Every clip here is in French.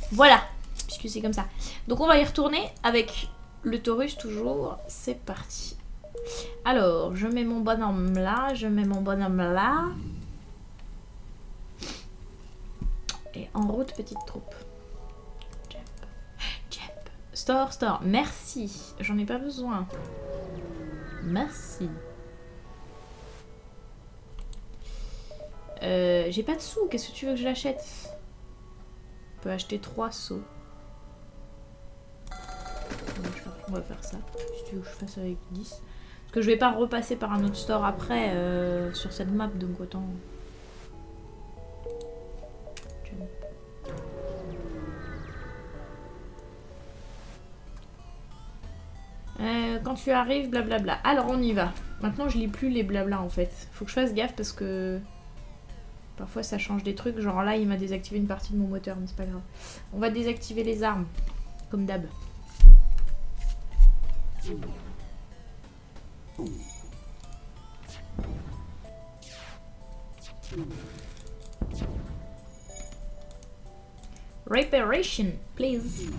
Voilà, puisque c'est comme ça. Donc on va y retourner avec le Taurus toujours. C'est parti. Alors, je mets mon bonhomme là, je mets mon bonhomme là. Et en route, petite troupe. Jump. Jump. Store, store. Merci. J'en ai pas besoin. Merci. J'ai pas de sous. Qu'est-ce que tu veux que je l'achète? On peut acheter 3 seaux. On va faire ça. Si tu veux que je fasse avec 10. Parce que je vais pas repasser par un autre store après sur cette map, donc autant... Quand tu arrives, blablabla. Alors on y va. Maintenant je lis plus les blabla en fait. Faut que je fasse gaffe parce que parfois ça change des trucs. Genre là il m'a désactivé une partie de mon moteur, mais c'est pas grave. On va désactiver les armes, comme d'hab. Reparation, please.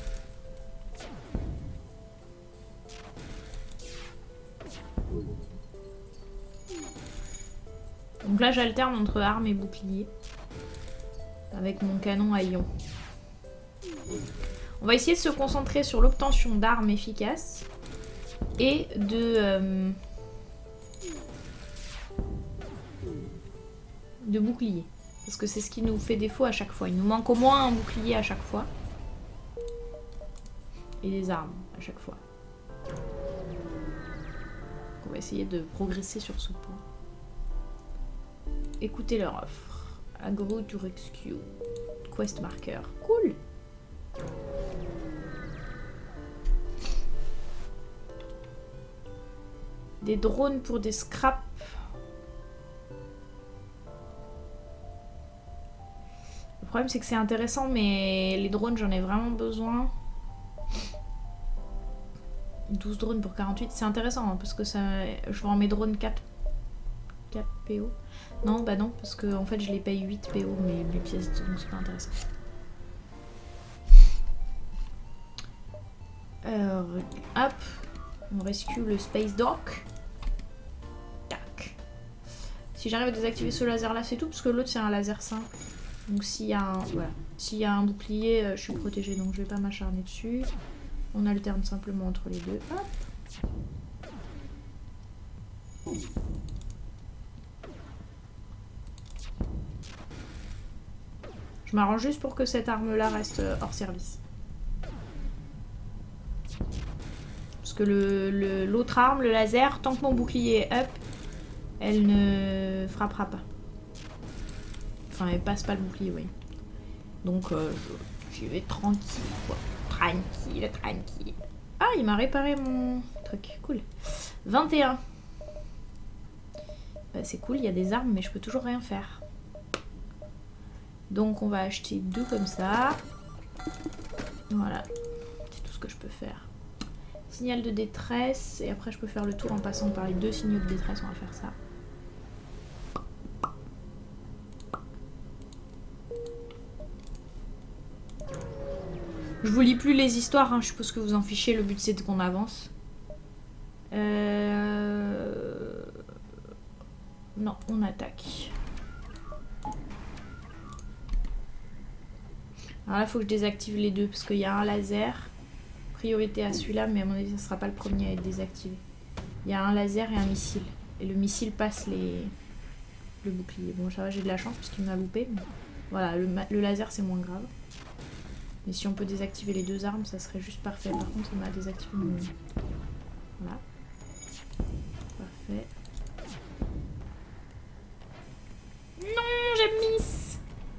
Donc là j'alterne entre armes et bouclier avec mon canon à ion. On va essayer de se concentrer sur l'obtention d'armes efficaces et de bouclier. Parce que c'est ce qui nous fait défaut à chaque fois. Il nous manque au moins un bouclier à chaque fois. Et des armes à chaque fois. On va essayer de progresser sur ce point. Écoutez leur offre. Agro to rescue. Quest marker. Cool. Des drones pour des scraps. Le problème c'est que c'est intéressant mais les drones j'en ai vraiment besoin. 12 drones pour 48, c'est intéressant hein, parce que ça, je vends mes drones 4 PO. Non, bah non, parce que en fait je les paye 8 PO mais les pièces, donc c'est pas intéressant. Hop, on rescue le Space Dock. Tac. Si j'arrive à désactiver ce laser là, c'est tout, parce que l'autre c'est un laser simple. Donc s'il y a un, voilà, s'il y a un bouclier, je suis protégée, donc je vais pas m'acharner dessus. On alterne simplement entre les deux. Hop. Je m'arrange juste pour que cette arme-là reste hors service. Parce que l'autre arme, le laser, tant que mon bouclier est up, elle ne frappera pas. Enfin, elle passe pas le bouclier, oui. Donc, j'y vais tranquille, quoi. Tranquille, tranquille. Ah, il m'a réparé mon truc. Cool. 21. Bah, c'est cool, il y a des armes, mais je peux toujours rien faire. Donc, on va acheter 2 comme ça. Voilà. C'est tout ce que je peux faire. Signal de détresse. Et après, je peux faire le tour en passant par les 2 signaux de détresse. On va faire ça. Je vous lis plus les histoires, hein. Je suppose que vous en fichez, le but c'est qu'on avance. Non, on attaque. Alors là, il faut que je désactive les deux, parce qu'il y a un laser. Priorité à celui-là, mais à mon avis, ça ne sera pas le premier à être désactivé. Il y a un laser et un missile. Et le missile passe le bouclier. Bon, ça va, j'ai de la chance, puisqu'il m'a loupé. Mais... Voilà, le laser, c'est moins grave. Mais si on peut désactiver les 2 armes, ça serait juste parfait. Par contre, il m'a désactivé mon... Voilà. Parfait. Non, j'ai miss.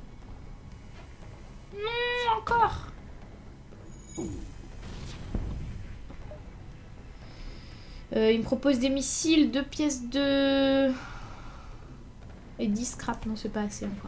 Non, encore. Il me propose des missiles, 2 pièces de... Et 10 scrap. Non, c'est pas assez encore.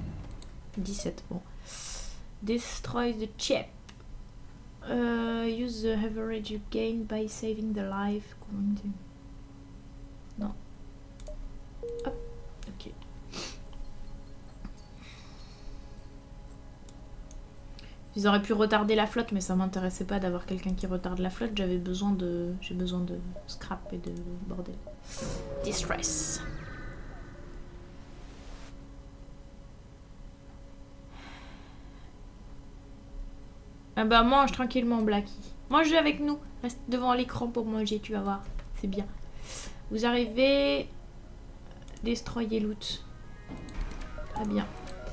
Bon. Destroy the chip. Use the average you gain by saving the life. Non. Hop, ok. Ils auraient pu retarder la flotte, mais ça m'intéressait pas d'avoir quelqu'un qui retarde la flotte. J'ai besoin de scrap et de bordel. Distress. Ah bah mange tranquillement, Blacky. Mange avec nous. Reste devant l'écran pour manger, tu vas voir. C'est bien. Vous arrivez. Destroyer loot. Très bien.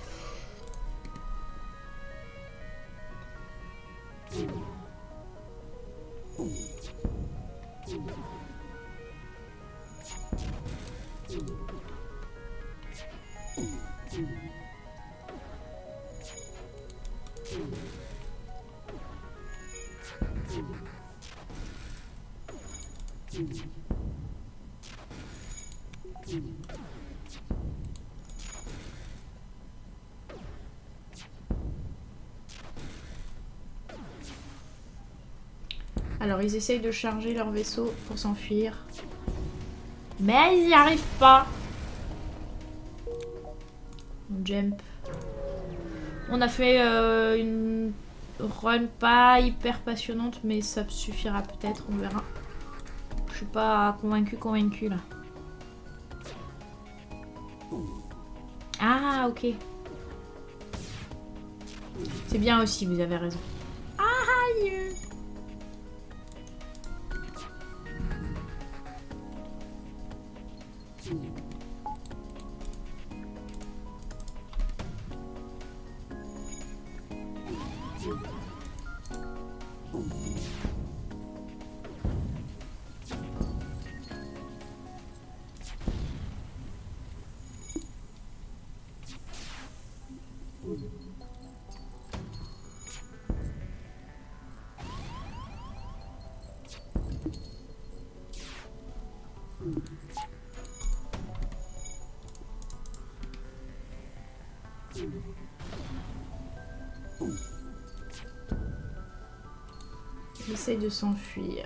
Alors ils essayent de charger leur vaisseau pour s'enfuir. Mais ils n'y arrivent pas. On jump. On a fait une run pas hyper passionnante, mais ça suffira peut-être, on verra. Je suis pas convaincue là. Ah ok. C'est bien aussi, vous avez raison. Aïe. J'essaie de s'enfuir.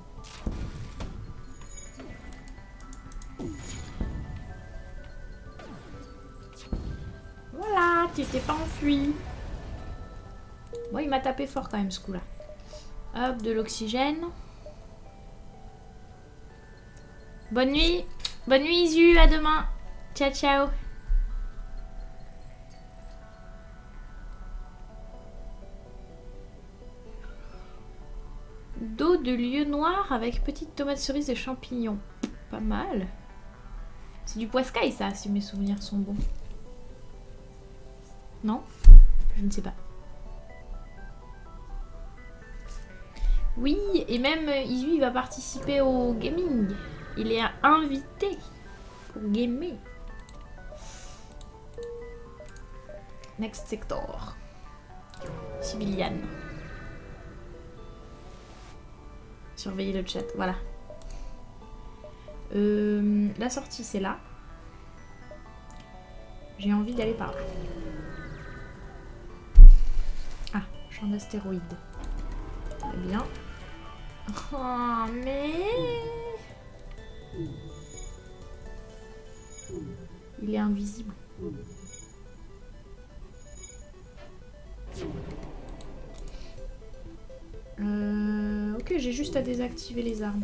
Voilà, tu t'es pas enfui. Bon, il m'a tapé fort quand même ce coup-là. Hop, de l'oxygène. Bonne nuit. Bonne nuit Isu, à demain. Ciao, ciao. D'eau de lieu noir avec petite tomate cerise et champignons. Pas mal. C'est du poiscaille ça, si mes souvenirs sont bons. Non? Je ne sais pas. Oui, et même Isu il va participer au gaming. Il est invité pour gamer. Next sector. Civilian. Surveiller le chat, voilà. La sortie c'est là. J'ai envie d'aller par là. Ah, champ d'astéroïdes. Très bien. Oh, mais... il est invisible. Ok, j'ai juste à désactiver les armes.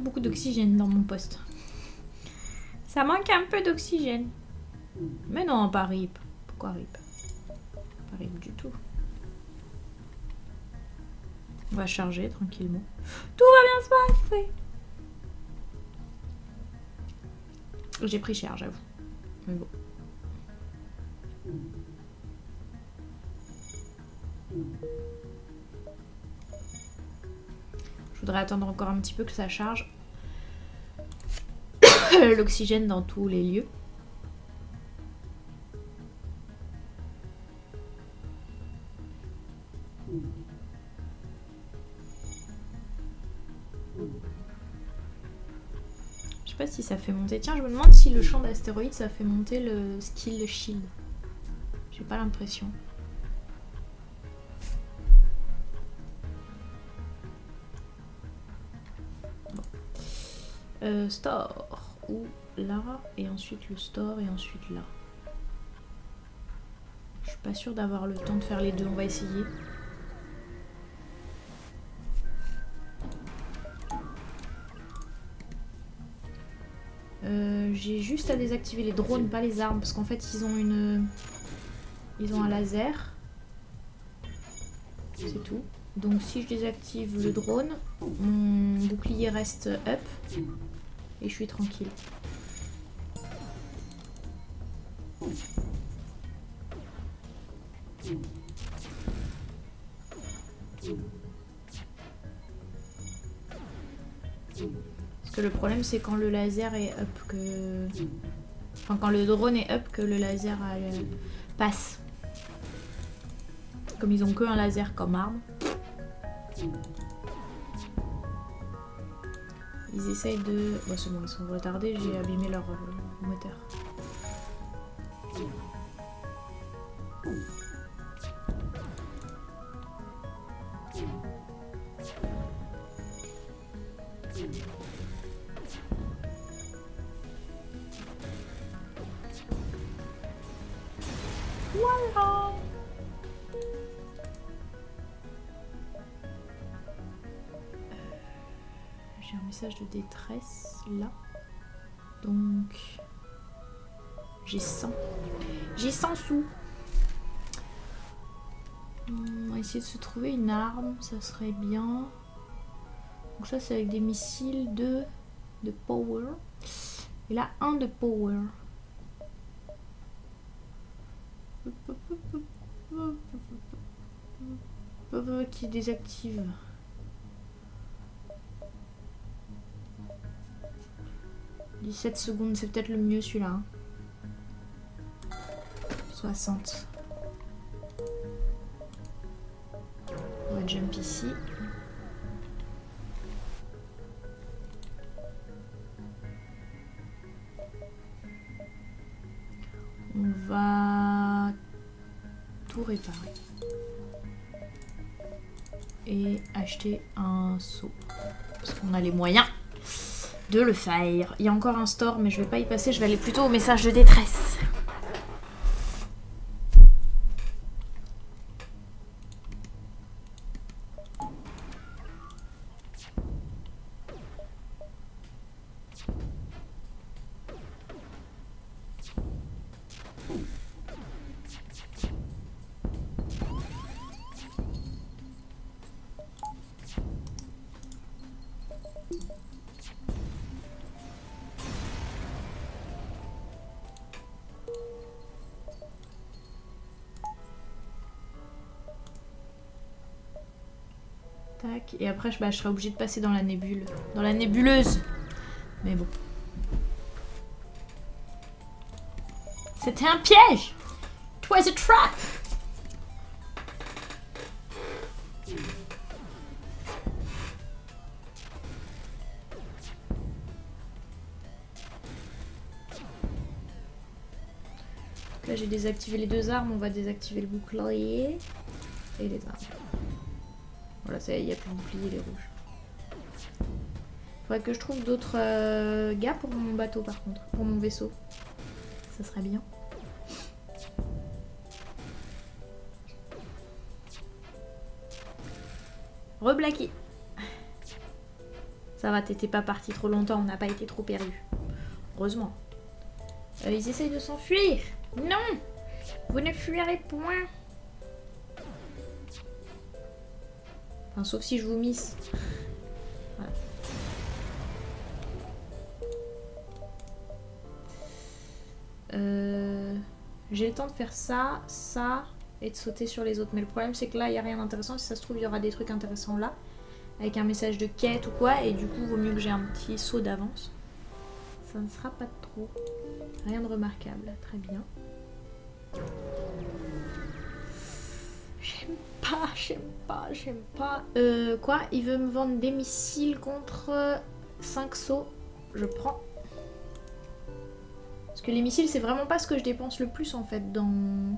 beaucoup d'oxygène dans mon poste. Ça manque un peu d'oxygène. Mais non, pas RIP. Pourquoi RIP? Pas RIP du tout. On va charger tranquillement. Tout va bien se passer. J'ai pris cher, j'avoue. Mais bon. Je voudrais attendre encore un petit peu que ça charge. L'oxygène dans tous les lieux. Je sais pas si ça fait monter. Tiens, je me demande si le champ d'astéroïdes ça fait monter le skill shield. J'ai pas l'impression. Bon. Store. Ou là, et ensuite le store, et ensuite là. Je suis pas sûre d'avoir le temps de faire les deux. On va essayer. J'ai juste à désactiver les drones, pas les armes, parce qu'en fait ils ont une... Ils ont un laser. C'est tout. Donc si je désactive le drone, mon bouclier reste up. Et je suis tranquille. Parce que le problème c'est quand le laser est up que... Enfin quand le drone est up que le laser passe. Comme ils ont que un laser comme arme. Ils essayent de... Bon c'est bon, ils sont retardés, j'ai abîmé leur moteur. Voilà. J'ai un message de détresse là. Donc j'ai 100. J'ai 100 sous. On va essayer de se trouver une arme, ça serait bien. Donc ça c'est avec des missiles de power. Et là un de power. Qui désactive. « 17 secondes, c'est peut-être le mieux celui-là. Hein. 60. On va jump ici. On va tout réparer. Et acheter un seau. Parce qu'on a les moyens de le faire. Il y a encore un store, mais je vais pas y passer. Je vais aller plutôt au message de détresse. Tac. Et après, je serai obligée de passer dans la nébule. Dans la nébuleuse. Mais bon. C'était un piège. It was a trap. Là, j'ai désactivé les deux armes. On va désactiver le bouclier. Et les armes. Voilà, ça y est, il n'y a plus de bouclier, les rouges. Faudrait que je trouve d'autres gars pour mon bateau, par contre. Pour mon vaisseau. Ça serait bien. Reblacky. Ça va, t'étais pas parti trop longtemps, on n'a pas été trop perdus. Heureusement. Ils essayent de s'enfuir. Non! Vous ne fuirez point. Enfin, sauf si je vous miss. Voilà. J'ai le temps de faire ça, ça, et de sauter sur les autres. Mais le problème, c'est que là, il n'y a rien d'intéressant. Si ça se trouve, il y aura des trucs intéressants là. Avec un message de quête ou quoi. Et du coup, vaut mieux que j'ai un petit saut d'avance. Ça ne sera pas trop. Rien de remarquable. Très bien. J'aime pas. Quoi? Il veut me vendre des missiles contre 5 sauts. Je prends. Parce que les missiles, c'est vraiment pas ce que je dépense le plus en fait dans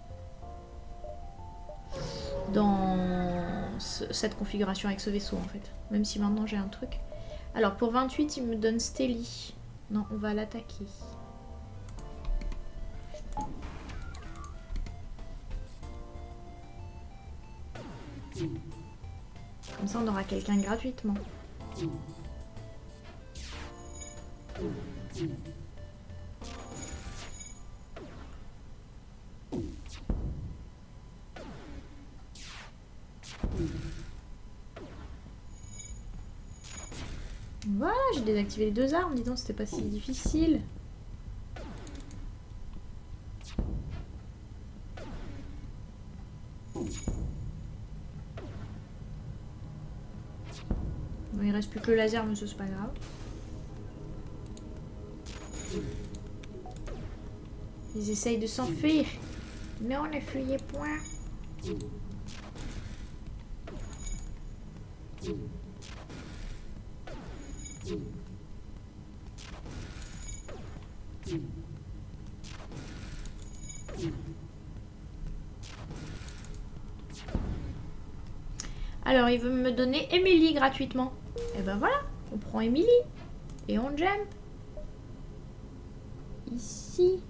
cette configuration avec ce vaisseau en fait. Même si maintenant j'ai un truc. Alors pour 28, il me donne Stelly. Non, on va l'attaquer. Comme ça, on aura quelqu'un gratuitement. Voilà, j'ai désactivé les 2 armes. Dis donc, c'était pas si difficile. Bon, il reste plus que le laser, mais c'est pas grave. Ils essayent de s'enfuir. Mais on ne fuyait point. Alors, il veut me donner Emily gratuitement. Et ben voilà, on prend Emily. Et on jump. Ici.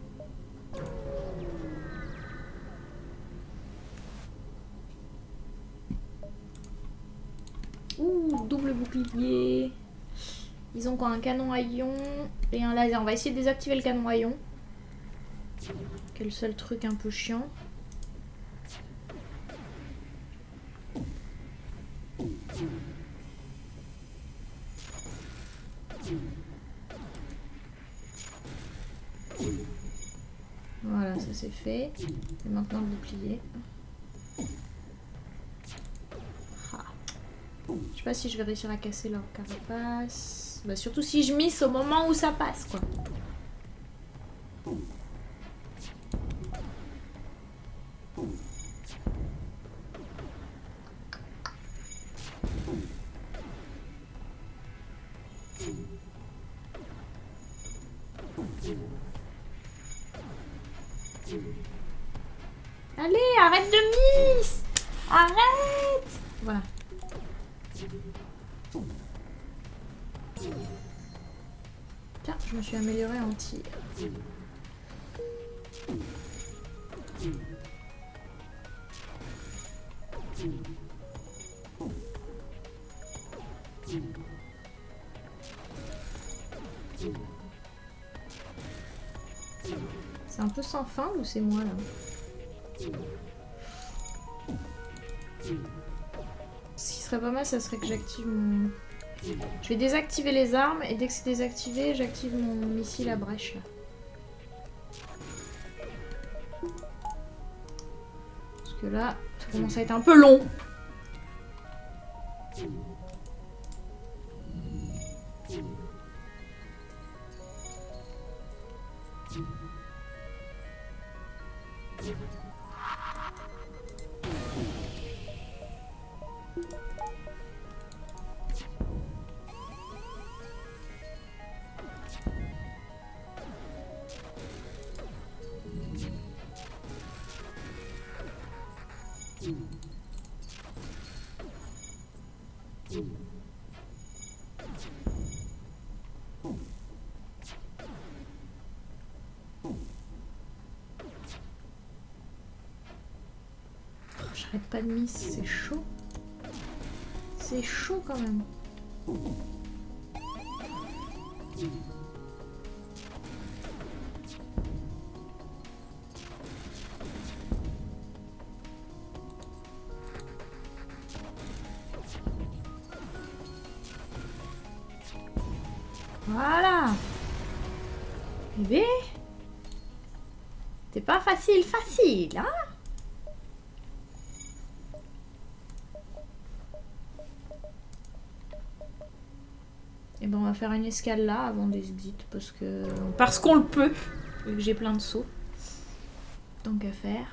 Ouh, double bouclier. Ils ont quoi? Un canon à ion et un laser. On va essayer de désactiver le canon à ion. Qui est le seul truc un peu chiant. Voilà, ça c'est fait. Et maintenant le bouclier. Ah. Je sais pas si je vais réussir à casser leur carapace. Bah, surtout si je miss au moment où ça passe, quoi. Allez, arrête de miss! Arrête! Voilà. Tiens, je me suis améliorée en tir. C'est un peu sans fin ou c'est moi là? Ce qui serait pas mal, ça serait que j'active mon... Je vais désactiver les armes et dès que c'est désactivé, j'active mon missile à brèche là. Parce que là, ça commence à être un peu long. J'arrête pas de miss, c'est chaud. C'est chaud quand même. Voilà. Eh bien, c'est pas facile, hein? Et ben on va faire une escale là avant d'exit parce qu'on le peut, vu que j'ai plein de sauts. Donc à faire.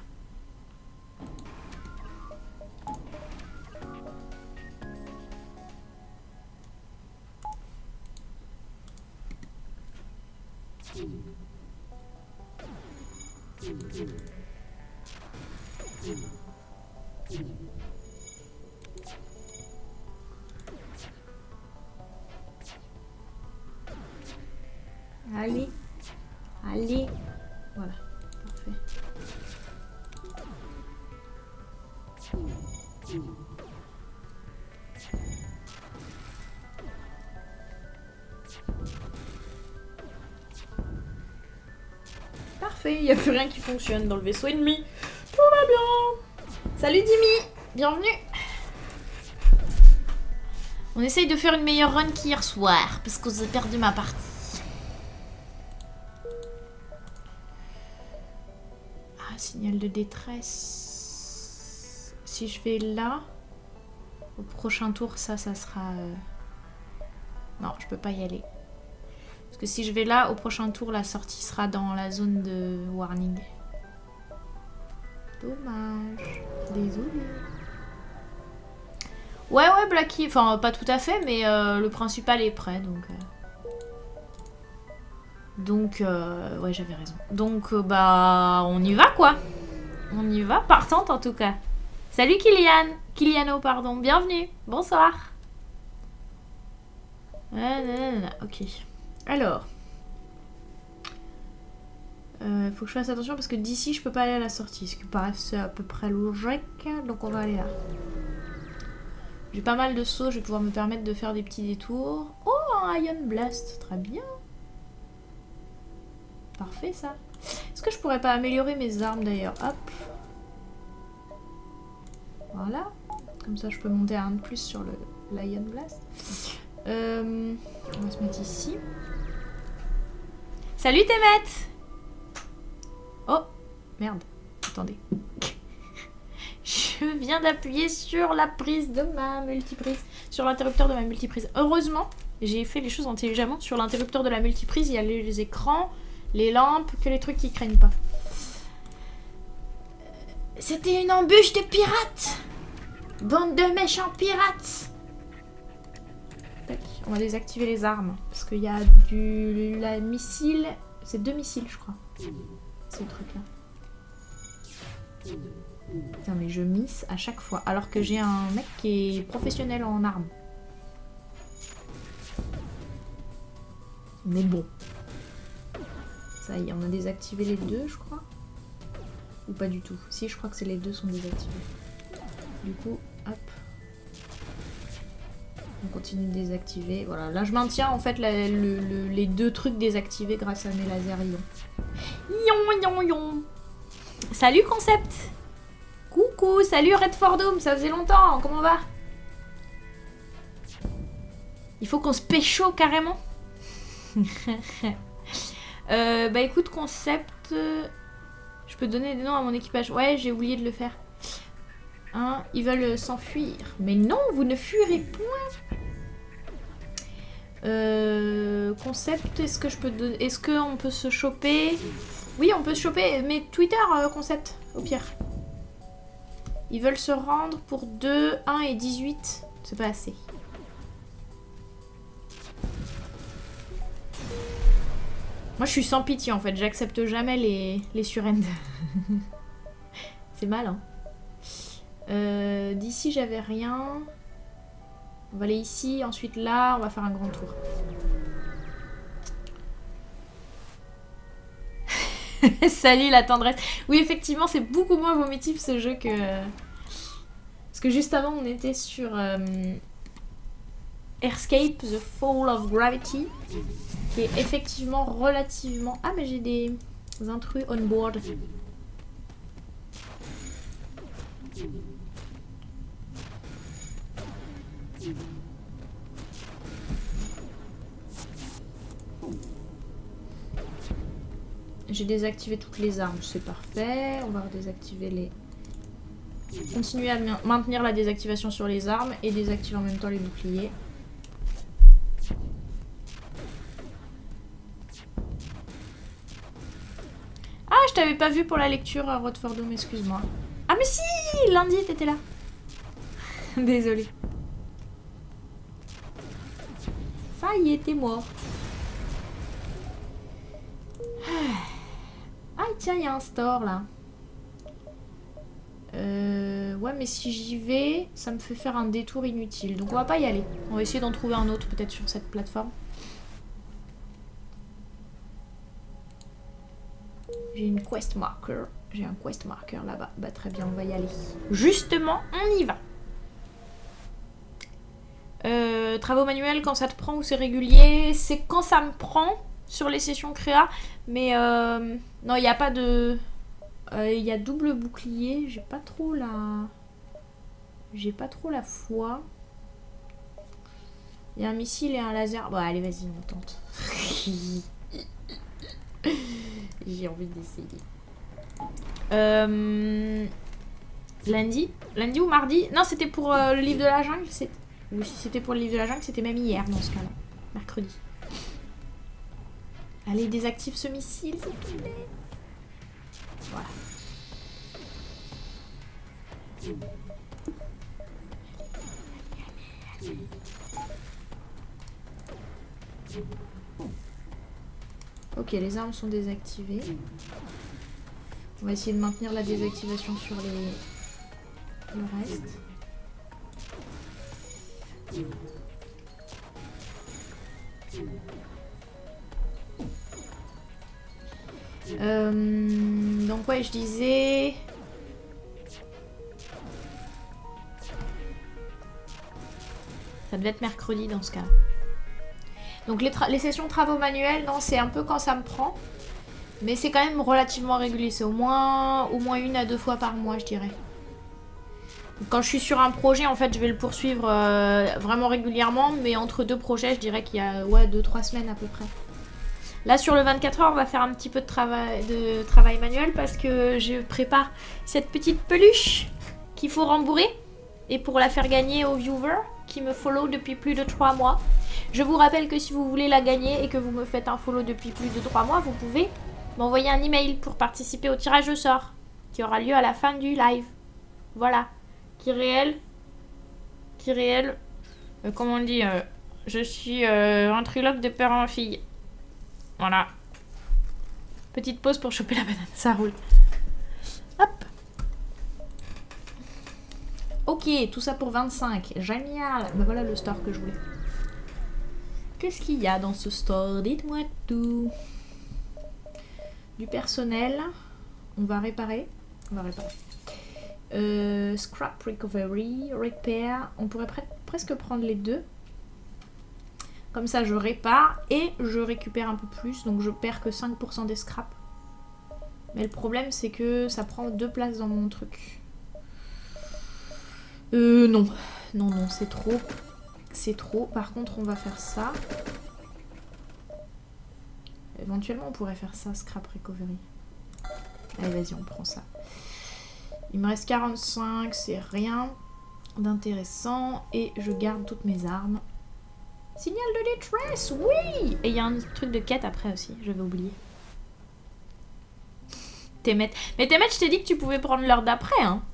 Allez, allez, voilà, parfait. Parfait, il n'y a plus rien qui fonctionne dans le vaisseau ennemi. Tout va bien. Salut Dimi, bienvenue. On essaye de faire une meilleure run qu'hier soir, parce que j'ai perdu ma partie. Ah, signal de détresse. Si je vais là, au prochain tour, ça sera... Non, je peux pas y aller. Parce que si je vais là, au prochain tour, la sortie sera dans la zone de warning. Dommage. Désolé. Ouais, Blacky. Enfin, pas tout à fait, mais le principal est prêt, donc... ouais, j'avais raison. Donc, bah, on y va, quoi. On y va, partante, en tout cas. Salut, Kylian. Kyliano, pardon. Bienvenue. Bonsoir. Ok. Alors. Faut que je fasse attention parce que d'ici, je peux pas aller à la sortie. Ce qui paraît à peu près logique. Donc, on va aller là. J'ai pas mal de sauts. Je vais pouvoir me permettre de faire des petits détours. Oh, un Ion Blast. Très bien. Parfait, ça. Est-ce que je pourrais pas améliorer mes armes, d'ailleurs? Hop. Voilà. Comme ça, je peux monter à un de plus sur l'Ion Blast. On va se mettre ici. Salut Temet. Oh, merde. Attendez. Je viens d'appuyer sur la prise de ma multiprise. Sur l'interrupteur de ma multiprise. Heureusement, j'ai fait les choses intelligemment. Sur l'interrupteur de la multiprise, il y a les écrans, les lampes, que les trucs qui craignent pas. C'était une embûche de pirates. Bande de méchants pirates. Tac. On va désactiver les armes. Parce qu'il y a la missile. C'est 2 missiles, je crois. C'est le truc là. Putain, mais je miss à chaque fois. Alors que j'ai un mec qui est professionnel en armes. Mais bon. Ça y est, on a désactivé les 2, je crois. Ou pas du tout. Si, je crois que c'est les 2 sont désactivés. Du coup, hop. On continue de désactiver. Voilà, là je maintiens en fait les 2 trucs désactivés grâce à mes lasers ion. Salut Concept. Coucou, salut Redford Home, ça faisait longtemps, comment va? Il faut qu'on se pécho carrément. Bah écoute Concept, je peux donner des noms à mon équipage. Ouais, j'ai oublié de le faire. Hein, ils veulent s'enfuir. Mais non, vous ne fuirez point. Concept, est-ce que je peux donner... Est-ce qu'on peut se choper? Oui, on peut se choper, mais Twitter, Concept, au pire. Ils veulent se rendre pour 2, 1 et 18. C'est pas assez. Moi, je suis sans pitié, en fait. J'accepte jamais les surrends. C'est mal, hein. D'ici, j'avais rien. On va aller ici, ensuite là. On va faire un grand tour. Salut la tendresse. Oui, effectivement, c'est beaucoup moins vomitif ce jeu que... Parce que juste avant, on était sur Escape the Fall of Gravity, qui est effectivement relativement... Ah mais j'ai des intrus on board. J'ai désactivé toutes les armes, c'est parfait. On va désactiver les... Continuer à maintenir la désactivation sur les armes et désactiver en même temps les boucliers. Ah, je t'avais pas vu pour la lecture à Rodfordum, excuse-moi. Ah mais si, lundi t'étais là. Désolée. Ça y est, t'es mort. Ah tiens, il y a un store là. Ouais, mais si j'y vais, ça me fait faire un détour inutile. Donc on va pas y aller. On va essayer d'en trouver un autre peut-être sur cette plateforme. J'ai une quest marker. J'ai un quest marker là-bas. Bah très bien, on va y aller. Justement, on y va. Travaux manuels, quand ça te prend ou c'est régulier? C'est quand ça me prend sur les sessions créa. Mais non, il n'y a pas de... Il y a double bouclier. J'ai pas trop la... J'ai pas trop la foi. Il y a un missile et un laser. Bon, allez, vas-y, on tente. J'ai envie d'essayer. Lundi ou mardi? Non, c'était pour le livre de la jungle. Oui, si c'était pour le livre de la jungle, c'était même hier dans ce cas-là. Mercredi. Allez, désactive ce missile, s'il te plaît. Voilà. Ok, les armes sont désactivées. On va essayer de maintenir la désactivation sur le reste. Donc ouais, je disais... Ça devait être mercredi dans ce cas. Donc les sessions travaux manuels, non, c'est un peu quand ça me prend. Mais c'est quand même relativement régulier. C'est au moins 1 à 2 fois par mois, je dirais. Quand je suis sur un projet, en fait, je vais le poursuivre vraiment régulièrement. Mais entre 2 projets, je dirais qu'il y a 2-3 semaines à peu près. Là, sur le 24 heures, on va faire un petit peu de travail manuel parce que je prépare cette petite peluche qu'il faut rembourrer. Et pour la faire gagner aux viewers qui me follow depuis plus de 3 mois. Je vous rappelle que si vous voulez la gagner et que vous me faites un follow depuis plus de 3 mois, vous pouvez m'envoyer un email pour participer au tirage au sort qui aura lieu à la fin du live. Voilà. Qui réel, comment on dit, je suis ventriloque de père en fille. Voilà. Petite pause pour choper la banane, ça roule. Hop. Ok, tout ça pour 25. Génial. Ben voilà le store que je voulais. Qu'est-ce qu'il y a dans ce store? Dites-moi tout. Du personnel. On va réparer. Scrap recovery, repair. On pourrait presque prendre les deux. Comme ça, je répare et je récupère un peu plus. Donc, je perds que 5% des scraps. Mais le problème, c'est que ça prend 2 places dans mon truc. Non. Non, c'est trop. C'est trop. Par contre, on va faire ça. Éventuellement, on pourrait faire ça, scrap recovery. Allez, vas-y, on prend ça. Il me reste 45, c'est rien d'intéressant. Et je garde toutes mes armes. Signal de détresse, oui. Et il y a un truc de quête après aussi, j'avais oublié. Temet. Mais Temet, je t'ai dit que tu pouvais prendre l'heure d'après, hein.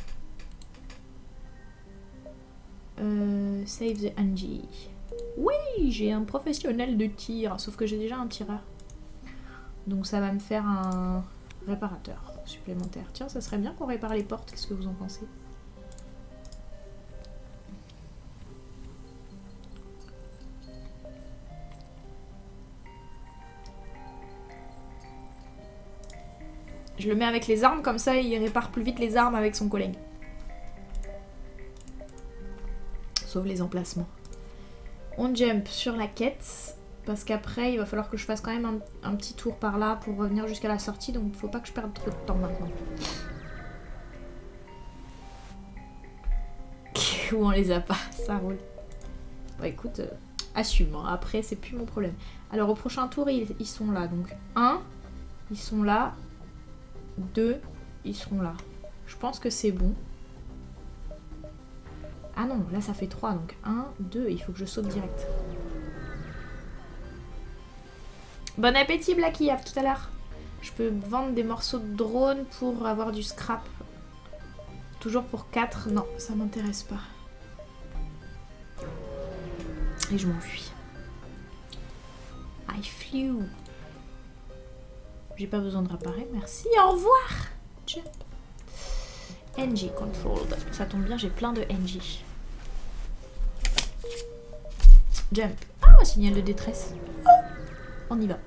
Save the NG. Oui, j'ai un professionnel de tir, sauf que j'ai déjà un tireur. Donc ça va me faire un réparateur supplémentaire. Tiens, ça serait bien qu'on répare les portes, qu'est-ce que vous en pensez? Je le mets avec les armes, comme ça il répare plus vite les armes avec son collègue. Sauf les emplacements. On jump sur la quête. Parce qu'après, il va falloir que je fasse quand même un petit tour par là pour revenir jusqu'à la sortie. Donc, faut pas que je perde trop de temps maintenant. Ou on les a pas, ça roule. Bon, écoute, assume. Hein. Après, c'est plus mon problème. Alors, au prochain tour, ils sont là. Donc, 1, ils sont là. 2, ils seront là. Je pense que c'est bon. Ah non, là, ça fait 3. Donc, 1, 2, il faut que je saute direct. Bon appétit, Blacky, à tout à l'heure. Je peux vendre des morceaux de drone pour avoir du scrap. Toujours pour 4. Non, ça m'intéresse pas. Et je m'enfuis. I flew. J'ai pas besoin de réparer, merci. Au revoir. Jump. NG controlled. Ça tombe bien, j'ai plein de NG. Jump. Ah, signal de détresse. Oh, on y va.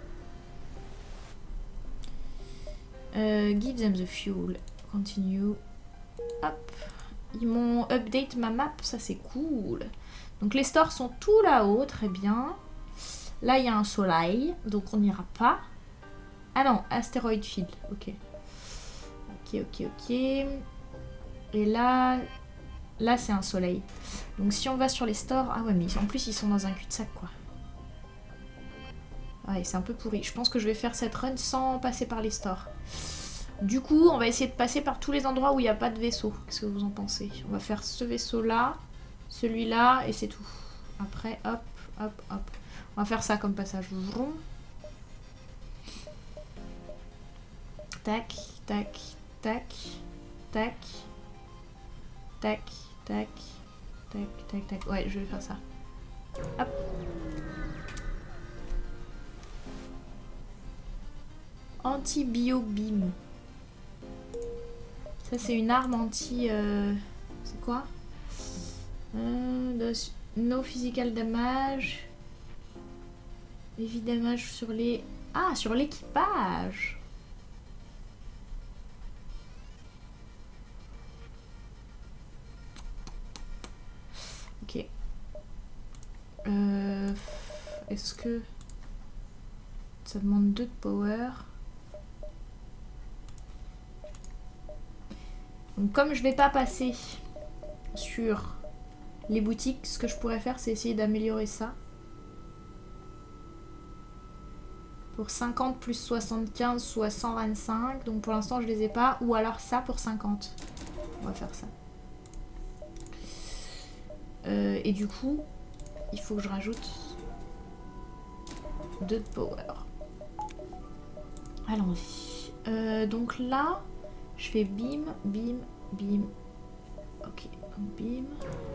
Give them the fuel. Continue. Hop. Ils m'ont update ma map, ça c'est cool. Donc les stores sont tout là-haut, très bien. Là il y a un soleil, donc on n'ira pas. Ah non, Asteroid Field, ok. Ok. Et là c'est un soleil. Donc si on va sur les stores... Ah ouais, mais en plus ils sont dans un cul-de-sac quoi. Ouais, c'est un peu pourri. Je pense que je vais faire cette run sans passer par les stores. Du coup, on va essayer de passer par tous les endroits où il n'y a pas de vaisseau. Qu'est-ce que vous en pensez? On va faire ce vaisseau-là, celui-là, et c'est tout. Après, hop. On va faire ça comme passage. Vroom. Tac. Ouais, je vais faire ça. Hop. Anti-bio-beam. Ça, c'est une arme anti... c'est quoi? No physical damage. Heavy damage sur les... Ah, sur l'équipage. Ok. Est-ce que... Ça demande 2 de power. Donc comme je vais pas passer sur les boutiques, ce que je pourrais faire, c'est essayer d'améliorer ça. Pour 50 plus 75, soit 125. Donc pour l'instant, je les ai pas. Ou alors ça pour 50. On va faire ça. Et du coup, il faut que je rajoute 2 de power. Allons-y. Donc là, je fais bim. Ok, donc bim.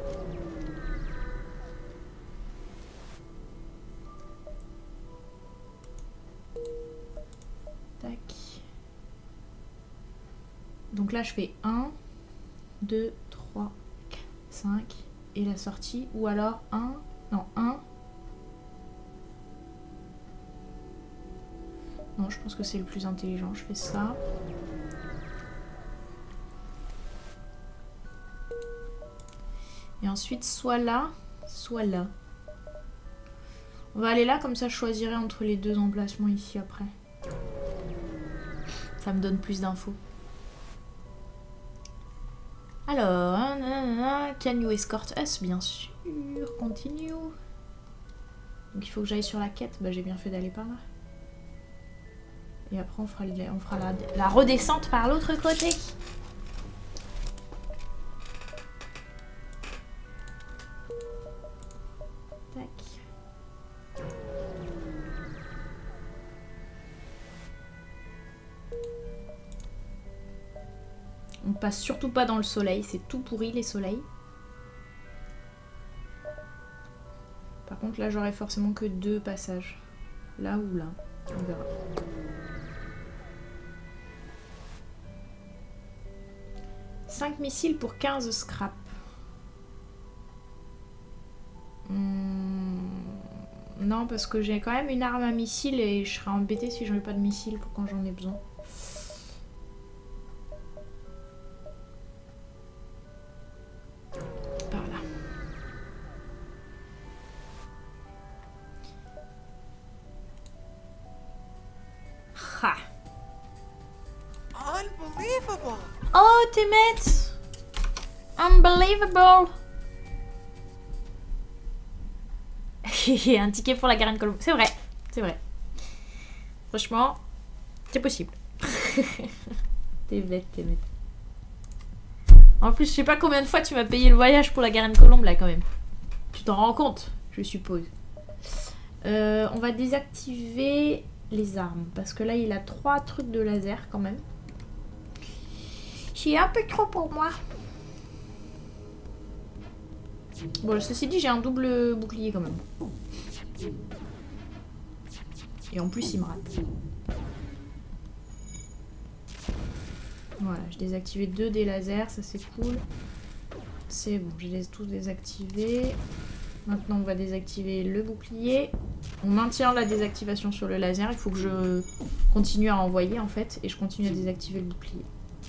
Tac. Donc là, je fais 1, 2, 3, 4, 5. Et la sortie. Ou alors 1. Non, 1. Non, je pense que c'est le plus intelligent. Je fais ça. Et ensuite, soit là, soit là. On va aller là, comme ça je choisirai entre les deux emplacements ici après. Ça me donne plus d'infos. Alors, can you escort us? Bien sûr, continue. Donc il faut que j'aille sur la quête. Bah j'ai bien fait d'aller par là. Et après on fera la redescente par l'autre côté. Tac. On passe surtout pas dans le soleil, c'est tout pourri les soleils. Par contre là j'aurai forcément que 2 passages. Là ou là, on verra. « 5 missiles pour 15 scrap. » Non, parce que j'ai quand même une arme à missile et je serais embêtée si j'en ai pas de missile pour quand j'en ai besoin. Par là. Oh, Temmet! Unbelievable! Un ticket pour la Garenne Colombe. C'est vrai, c'est vrai. Franchement, c'est possible. T'es bête, t'es bête. En plus, je sais pas combien de fois tu m'as payé le voyage pour la Garenne Colombe là quand même. Tu t'en rends compte, je suppose. On va désactiver les armes parce que là il a 3 trucs de laser quand même. C'est un peu trop pour moi. Bon, ceci dit, j'ai un double bouclier quand même. Et en plus, il me rate. Voilà, j'ai désactivé 2 des lasers, ça c'est cool. C'est bon, je les ai tous désactivés. Maintenant, on va désactiver le bouclier. On maintient la désactivation sur le laser. Il faut que je continue à envoyer en fait. Et je continue à désactiver le bouclier.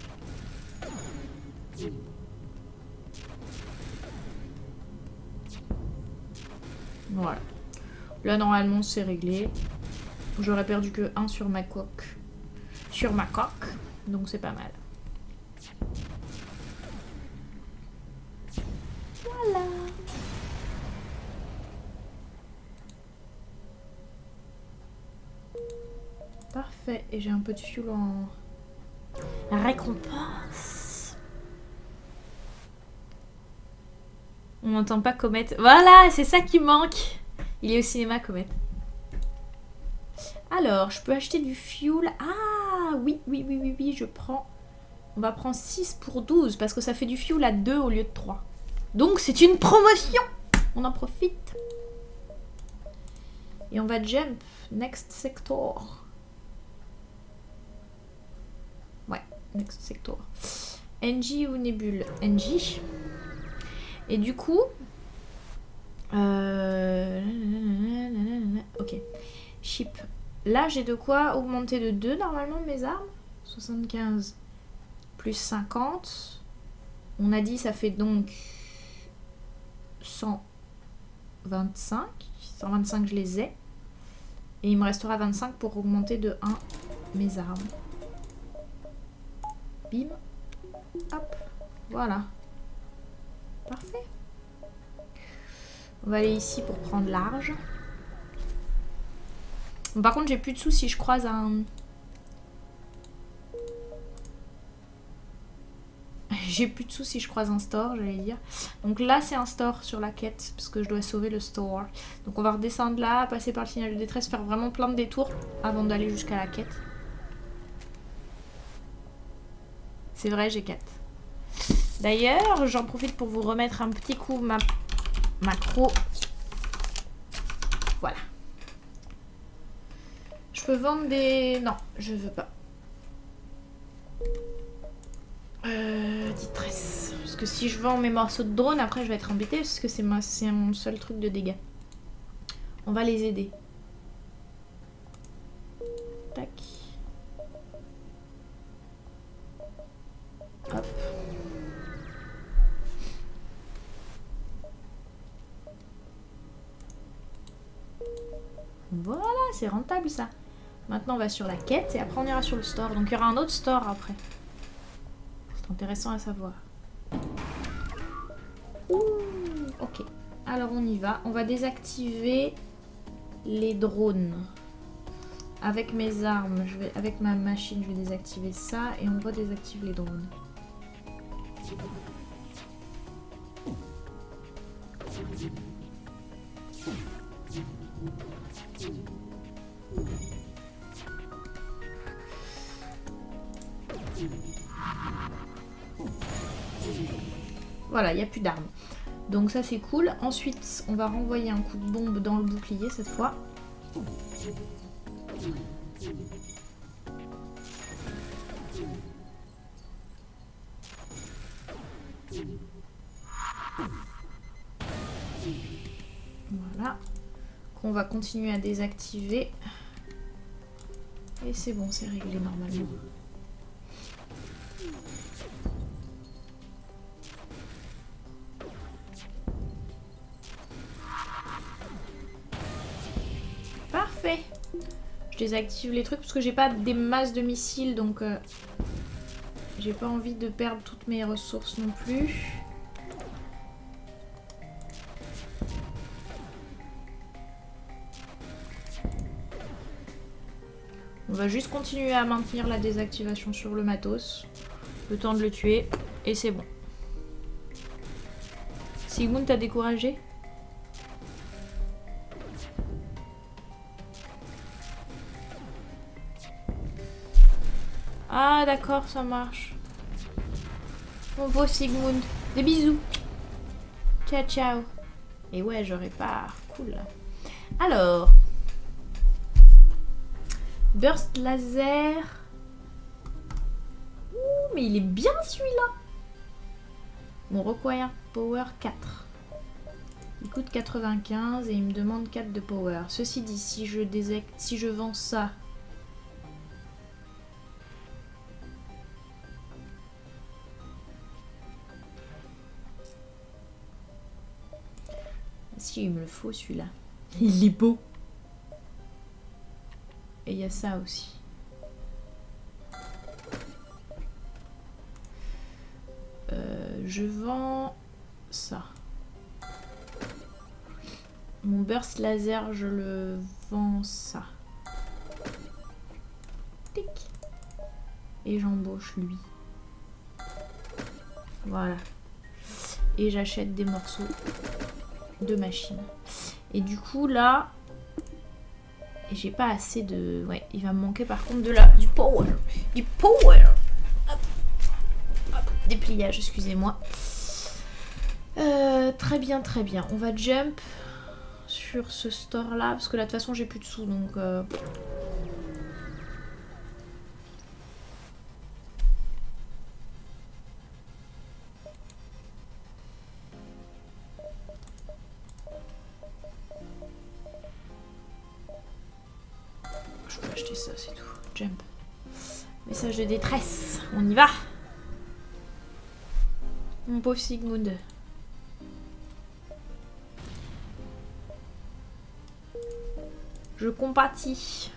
Voilà. Là, normalement, c'est réglé. J'aurais perdu que 1 sur ma coque. Sur ma coque. Donc, c'est pas mal. Voilà. Parfait. Et j'ai un peu de fuel en récompense. On n'entend pas Comet. Voilà, c'est ça qui manque. Il est au cinéma, Comet. Alors, je peux acheter du fuel. Ah, oui, je prends. On va prendre 6 pour 12 parce que ça fait du fuel à 2 au lieu de 3. Donc, c'est une promotion. On en profite. Et on va jump. Next sector. Ouais, next sector. NJ ou Nebule? NJ. Et du coup... Ok. Ship. Là, j'ai de quoi augmenter de 2 normalement mes armes. 75 plus 50. On a dit ça fait donc 125. 125, je les ai. Et il me restera 25 pour augmenter de 1 mes armes. Bim. Hop. Voilà. Parfait. On va aller ici pour prendre large. Bon, par contre, j'ai plus de sous si je croise un... J'ai plus de sous si je croise un store, j'allais dire. Donc là, c'est un store sur la quête, parce que je dois sauver le store. Donc on va redescendre là, passer par le signal de détresse, faire vraiment plein de détours avant d'aller jusqu'à la quête. C'est vrai, j'ai 4. D'ailleurs, j'en profite pour vous remettre un petit coup ma macro. Voilà. Je peux vendre des... Non, je veux pas. Détresse. Parce que si je vends mes morceaux de drone, après je vais être embêtée parce que c'est mon seul truc de dégâts. On va les aider. Tac. Hop. Voilà, c'est rentable ça. Maintenant on va sur la quête et après on ira sur le store. Donc il y aura un autre store après. C'est intéressant à savoir. Ouh, ok. Alors on y va. On va désactiver les drones. Avec mes armes, avec ma machine, je vais désactiver ça et on redésactive les drones. Voilà, il n'y a plus d'armes. Donc ça c'est cool. Ensuite, on va renvoyer un coup de bombe dans le bouclier cette fois. Voilà. Qu'on va continuer à désactiver. Et c'est bon, c'est réglé normalement. Parfait. Je désactive les trucs parce que j'ai pas des masses de missiles donc J'ai pas envie de perdre toutes mes ressources non plus. On va juste continuer à maintenir la désactivation sur le matos. Le temps de le tuer. Et c'est bon. Sigmund, t'as découragé? Ah d'accord, ça marche. Mon beau Sigmund. Des bisous. Ciao, ciao. Et ouais, je répare. Cool. Alors. Burst laser. Ouh, mais il est bien celui-là. Mon require power 4. Il coûte 95 et il me demande 4 de power. Ceci dit, si je vends ça... Si, il me le faut celui-là. Il est beau. Et il y a ça aussi. Je vends ça. Mon burst laser, je le vends ça. Tic. Et j'embauche lui. Voilà. Et j'achète des morceaux de machine. Et du coup là, j'ai pas assez de... Ouais, il va me manquer par contre du power. Du power. Hop. Hop. Dépliage, excusez-moi. Très bien, très bien. On va jump sur ce store là, parce que là de toute façon j'ai plus de sous, donc... Je peux acheter ça, c'est tout. Jump. Message de détresse. On y va. Mon pauvre Sigmund. Je compatis.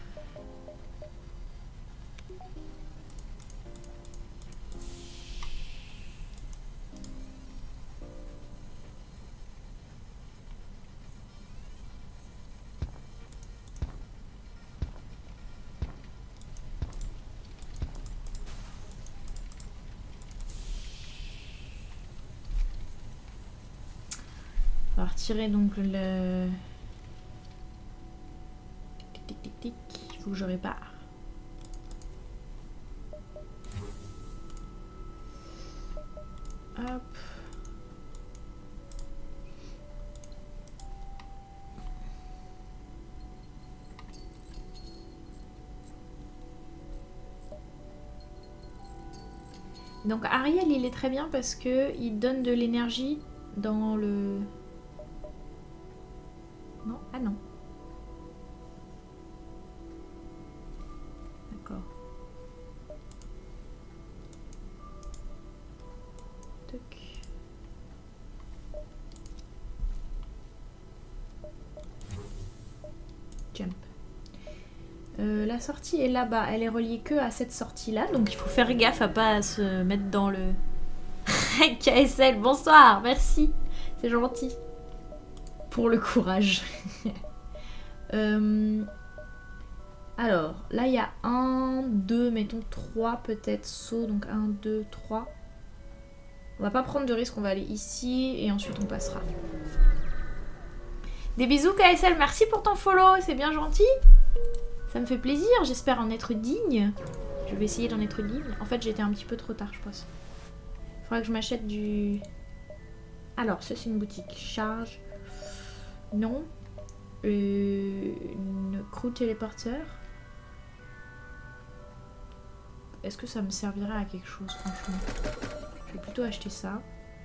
On va retirer donc le... Tic tic tic tic. Il faut que je répare. Hop. Donc Ariel il est très bien parce que il donne de l'énergie dans le... Non, ah non. D'accord. Toc. Jump. La sortie est là-bas, elle est reliée que à cette sortie-là, donc il faut faire gaffe à pas se mettre dans le... KSL, bonsoir, merci, c'est gentil. Pour le courage. Alors, là il y a 1, 2, mettons 3 peut-être sauts, donc 1, 2, 3. On va pas prendre de risque, on va aller ici et ensuite on passera. Des bisous KSL, merci pour ton follow, c'est bien gentil. Ça me fait plaisir, j'espère en être digne. Je vais essayer d'en être digne. En fait, j'étais un petit peu trop tard, je pense. Il faudra que je m'achète du... Alors, ça c'est une boutique. Charge. Non. Une crew téléporteur. Est-ce que ça me servirait à quelque chose, franchement? Je vais plutôt acheter ça.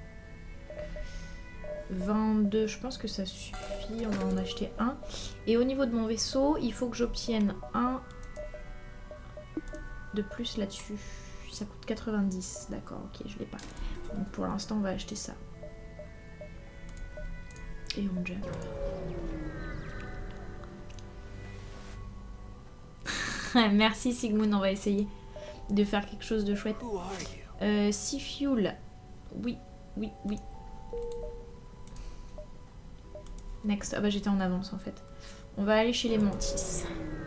22, je pense que ça suffit, on va en acheter un. Et au niveau de mon vaisseau, il faut que j'obtienne un de plus là-dessus. Ça coûte 90, d'accord, ok, je l'ai pas. Donc pour l'instant, on va acheter ça. Et on jump. Merci Sigmund, on va essayer de faire quelque chose de chouette. 6 fuel. Oui, oui, oui. Next. Ah bah j'étais en avance en fait. On va aller chez les mantis.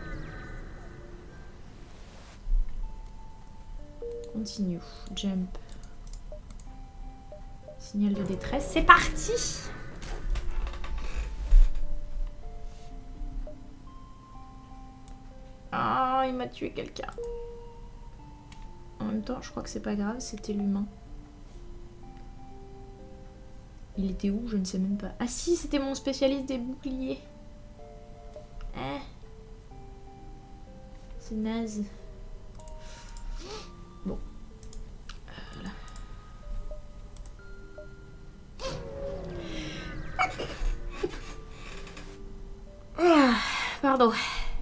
Continue. Jump. Signal de détresse. C'est parti! Ah, il m'a tué quelqu'un. En même temps, je crois que c'est pas grave, c'était l'humain. Il était où? Je ne sais même pas. Ah si, c'était mon spécialiste des boucliers. Eh. C'est naze. Bon. Voilà. Ah, pardon.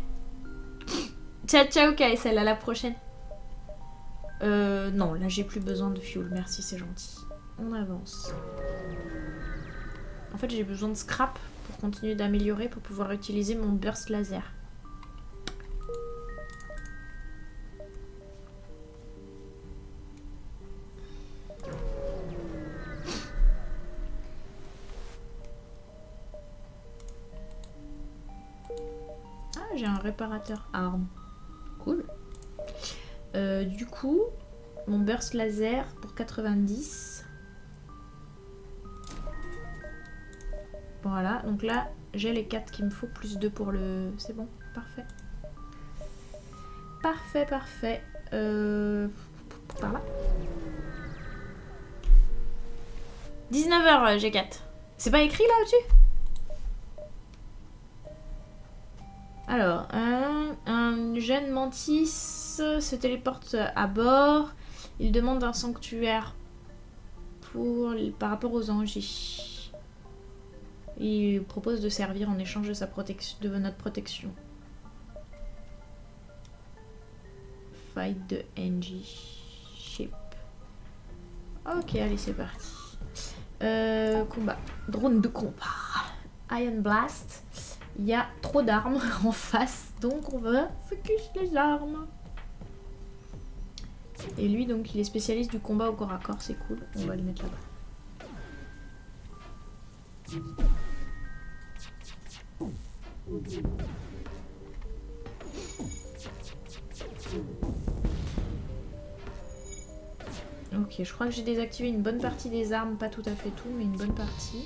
Ciao, ciao, KSL, à la prochaine. Non, là j'ai plus besoin de fuel, merci, c'est gentil. On avance. En fait, j'ai besoin de scrap pour continuer d'améliorer, pour pouvoir utiliser mon burst laser. Ah, j'ai un réparateur arme. Cool. Du coup, mon burst laser pour 90. Voilà, donc là, j'ai les 4 qu'il me faut, plus 2 pour le... C'est bon, parfait. Parfait, parfait. Par là. 19h, G4. C'est pas écrit là au-dessus? Alors, un jeune mantis se téléporte à bord. Il demande un sanctuaire par rapport aux anges. Il propose de servir en échange de, de notre protection. Fight the NG ship. Ok, allez, c'est parti. Combat. Drone de combat. Iron Blast. Il y a trop d'armes en face, donc on va focus les armes. Et lui, donc, il est spécialiste du combat au corps à corps, c'est cool. On va le mettre là-bas. Ok, je crois que j'ai désactivé une bonne partie des armes, pas tout à fait tout, mais une bonne partie.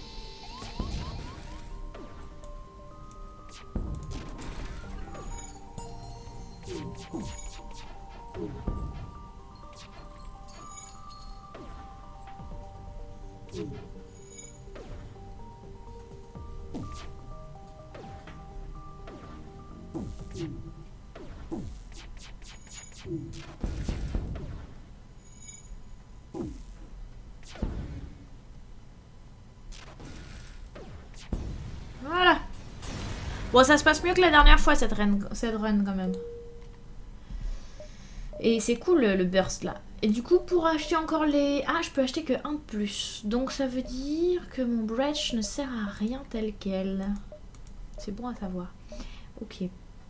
Voilà. Bon, ça se passe mieux que la dernière fois, cette run quand même. Et c'est cool le burst là. Et du coup, pour acheter encore les... Ah, je peux acheter que un de plus. Donc ça veut dire que mon bridge ne sert à rien tel quel. C'est bon à savoir. Ok.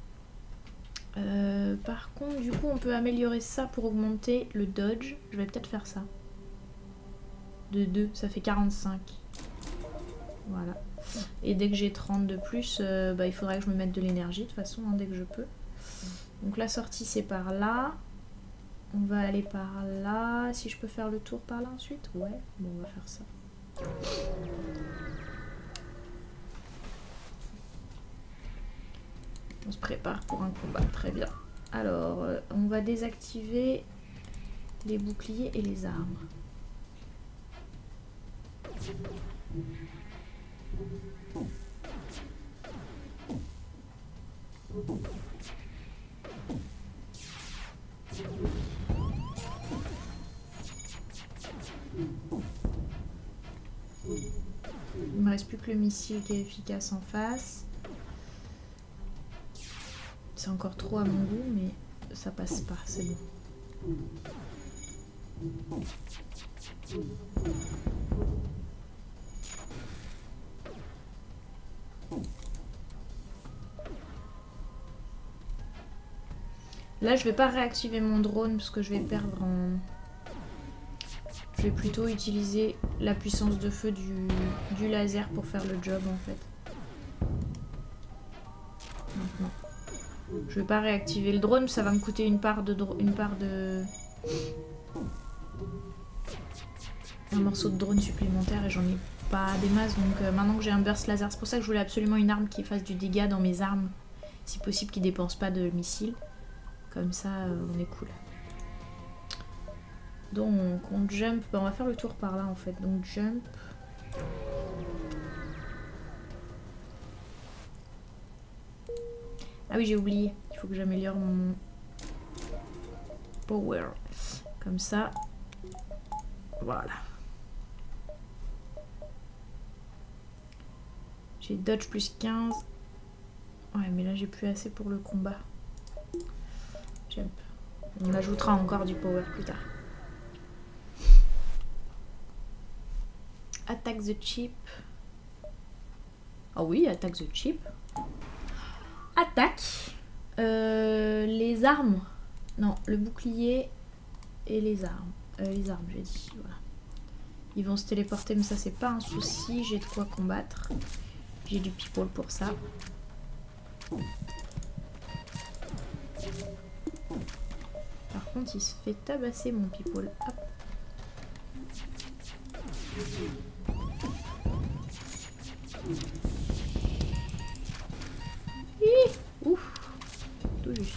Par contre, du coup, on peut améliorer ça pour augmenter le dodge. Je vais peut-être faire ça. De 2, ça fait 45. Voilà. Et dès que j'ai 30 de plus, bah, il faudrait que je me mette de l'énergie de toute façon, hein, dès que je peux. Donc la sortie, c'est par là. On va aller par là. Si je peux faire le tour par là ensuite. Ouais, bon, on va faire ça. On se prépare pour un combat, très bien. Alors, on va désactiver les boucliers et les armes. Il me reste plus que le missile qui est efficace en face. C'est encore trop à mon goût, mais ça passe pas, c'est bon. Là, je vais pas réactiver mon drone parce que je vais perdre en... Je vais plutôt utiliser la puissance de feu du laser pour faire le job en fait. Maintenant. Je vais pas réactiver le drone, ça va me coûter une part de... un morceau de drone supplémentaire et j'en ai pas des masses. Donc maintenant que j'ai un burst laser, c'est pour ça que je voulais absolument une arme qui fasse du dégât dans mes armes. Si possible qui dépense pas de missiles. Comme ça on est cool. Donc on jump, on va faire le tour par là en fait. Donc jump. Ah oui j'ai oublié, il faut que j'améliore mon power. Comme ça. Voilà. J'ai dodge plus 15. Ouais mais là j'ai plus assez pour le combat. Jump. On ajoutera encore du power plus tard. Attack the chip. Ah oui, attack the chip. Attaque les armes. Non, le bouclier et les armes. Les armes, j'ai dit. Voilà. Ils vont se téléporter, mais ça, c'est pas un souci. J'ai de quoi combattre. J'ai du people pour ça. Par contre, il se fait tabasser, mon people. Hop. Ouf, tout juste.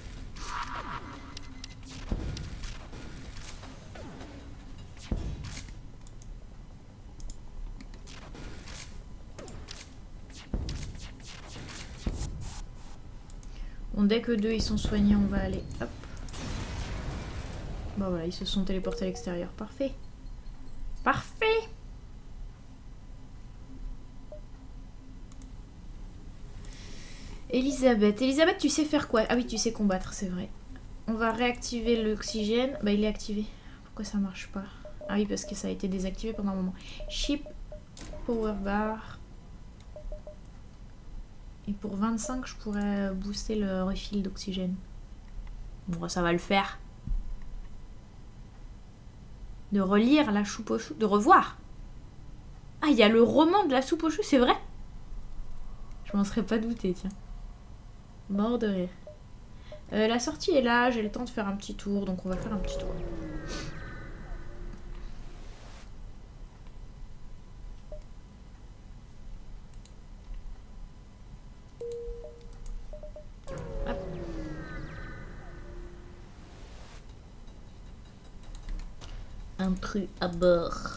Bon, dès que deux ils sont soignés, on va aller. Hop. Bon voilà, ils se sont téléportés à l'extérieur. Parfait. Parfait. Elisabeth. Elisabeth, tu sais faire quoi? Ah oui, tu sais combattre, c'est vrai. On va réactiver l'oxygène. Bah, il est activé. Pourquoi ça marche pas? Ah oui, parce que ça a été désactivé pendant un moment. Ship, power bar. Et pour 25, je pourrais booster le refill d'oxygène. Bon, ça va le faire. De relire la soupe aux choux. De revoir. Ah, il y a le roman de la soupe aux choux, c'est vrai? Je m'en serais pas douté, tiens. Mort de rire. La sortie est là, j'ai le temps de faire un petit tour, donc on va faire un petit tour. Hop. Intrus à bord.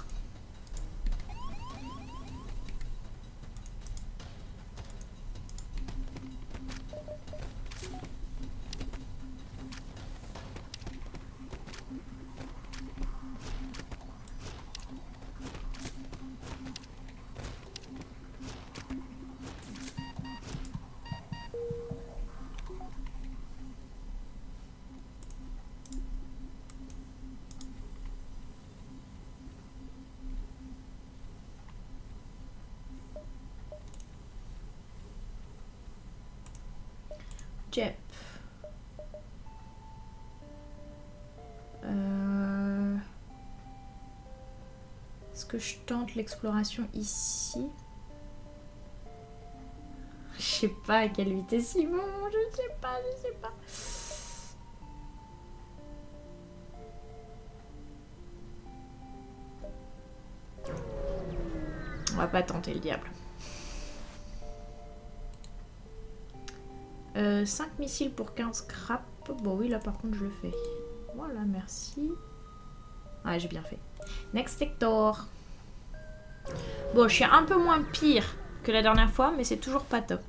Jep. Est-ce que je tente l'exploration ici? Je sais pas à quelle vitesse ils vont, je sais pas. On va pas tenter le diable. 5 missiles pour 15 scrap. Bon oui, là par contre je le fais. Voilà, merci. Ah, j'ai bien fait. Next sector. Bon, je suis un peu moins pire que la dernière fois, mais c'est toujours pas top.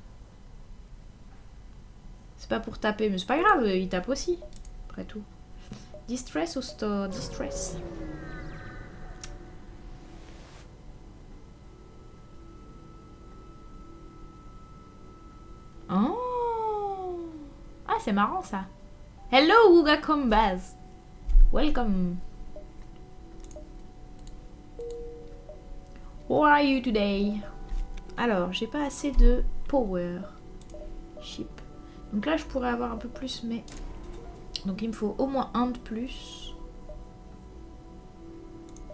C'est pas pour taper, mais c'est pas grave, il tape aussi. Après tout. Distress ou store? Distress. Oh! Ah, c'est marrant ça. Hello, Wuga Kombaz. Welcome. How are you today? Alors, j'ai pas assez de power. Ship. Donc là, je pourrais avoir un peu plus, mais... Donc il me faut au moins un de plus.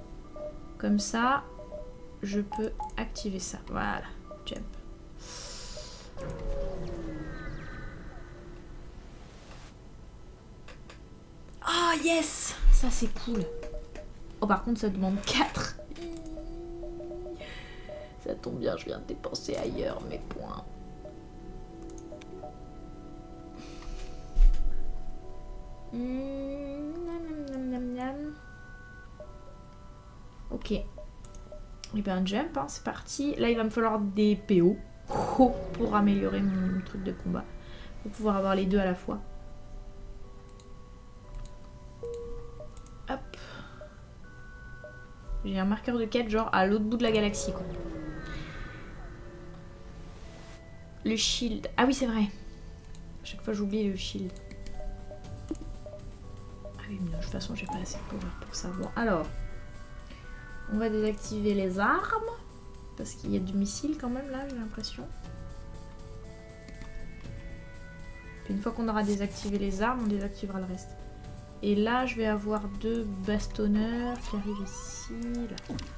Comme ça, je peux activer ça. Voilà, jump. Oh yes! Ça c'est cool. Oh par contre ça demande 4. Ça tombe bien, je viens de dépenser ailleurs mes points. Ok. Et ben jump, hein, c'est parti. Là il va me falloir des PO pour améliorer mon truc de combat. Pour pouvoir avoir les deux à la fois. Hop. J'ai un marqueur de quête genre à l'autre bout de la galaxie quoi. Le shield. Ah oui c'est vrai. À chaque fois j'oublie le shield. Ah oui mais de toute façon j'ai pas assez de pouvoir pour ça. Bon alors. On va désactiver les armes. Parce qu'il y a du missile quand même là j'ai l'impression. Puis une fois qu'on aura désactivé les armes on désactivera le reste. Et là, je vais avoir 2 bastonneurs qui arrivent ici. Là.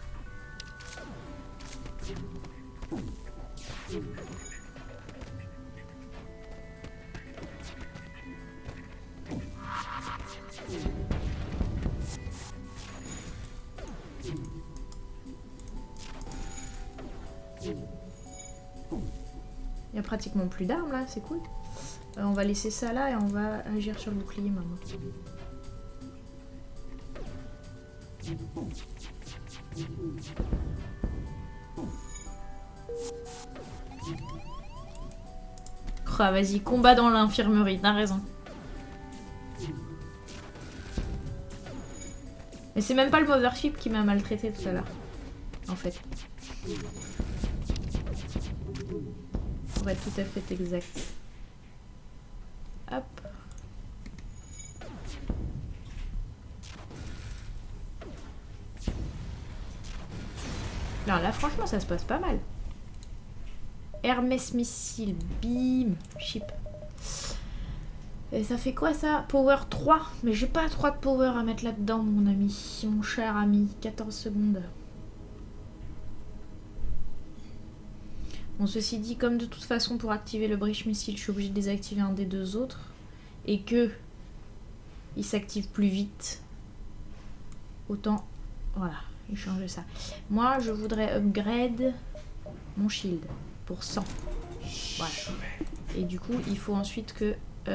Il n'y a pratiquement plus d'armes là, c'est cool. On va laisser ça là et on va agir sur le bouclier maintenant. Oh, vas-y, combat dans l'infirmerie, t'as raison. Mais c'est même pas le mothership qui m'a maltraité tout à l'heure. En fait. Pour être tout à fait exact. Hop. Non, là franchement ça se passe pas mal. Hermès missile, bim, chip. Et ça fait quoi ça? Power 3. Mais j'ai pas 3 de power à mettre là-dedans mon ami, mon cher ami. 14 secondes. Bon ceci dit, comme de toute façon pour activer le breach missile je suis obligée de désactiver un des 2 autres. Et que il s'active plus vite. Autant, voilà. Changer ça. Moi, je voudrais upgrade mon shield pour 100. Voilà. Et du coup, il faut ensuite que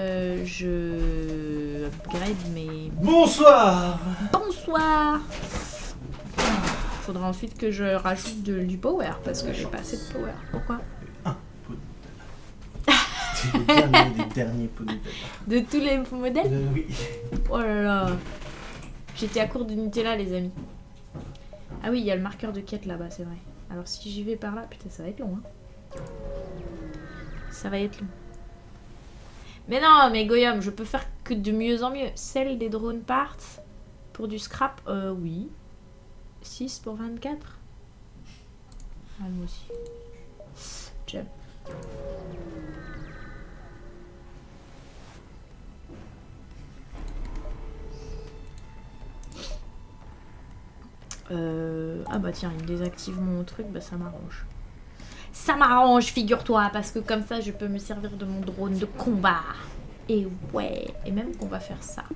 je upgrade mes... Bonsoir! Bonsoir! Il faudra ensuite que je rajoute du power parce que j'ai pas assez de power. Pourquoi? Un pot de C'est le dernier des derniers pots de départ. De tous les modèles? Oui. Oh là là. J'étais à court de Nutella, les amis. Ah oui, il y a le marqueur de quête là-bas, c'est vrai. Alors si j'y vais par là, putain, ça va être long. Hein. Ça va être long. Mais non, mais Goyam, je peux faire que de mieux en mieux. Celle des drone parts pour du scrap, oui. 6 pour 24. Ah, moi aussi. Jump. Ah bah tiens, il désactive mon truc, bah ça m'arrange. Ça m'arrange, figure-toi, parce que comme ça, je peux me servir de mon drone de combat. Et ouais, et même qu'on va faire ça.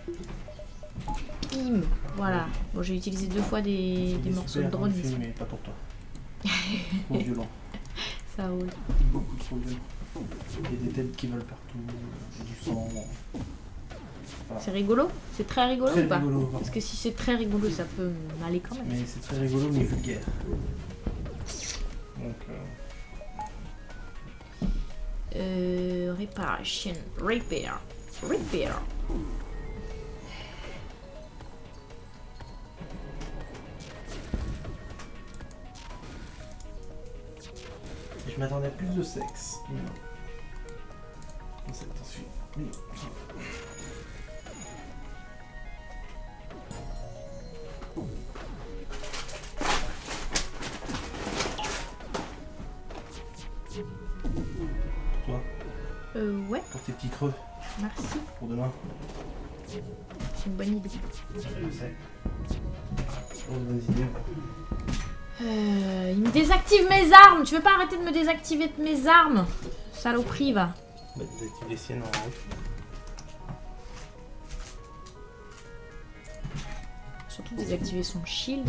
Bim, voilà. Bon, j'ai utilisé 2 fois des morceaux de drone. Film, mais pas pour toi. Trop violent. Ça roule. Beaucoup trop violent. Il y a des têtes qui volent partout, du sang. Voilà. C'est rigolo? C'est très rigolo Très ou pas? rigolo, Parce que si c'est très rigolo, ça peut m'aller quand même. Mais c'est très rigolo, mais vulgaire. Donc... Réparation. Repair. Repair. Je m'attendais à plus de sexe. Attention. Pour toi, Ouais. pour tes petits creux, Merci. pour demain. C'est une bonne idée. Je sais. bonne idée. Il me désactive mes armes. Tu veux pas arrêter de me désactiver mes armes? Saloperie, va. Bah, désactive les siennes en haut. Surtout désactiver son shield.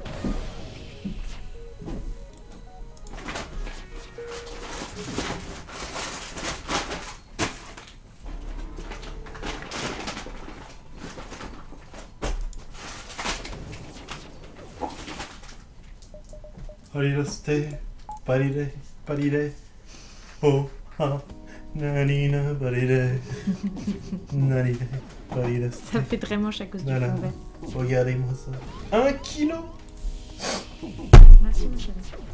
Parire. Oh, ah, nanina, parire. Nanina, parire. Ça fait très moche à cause du fond Voilà. vert. Regardez-moi ça. 1 kilo. Merci, mon chéri.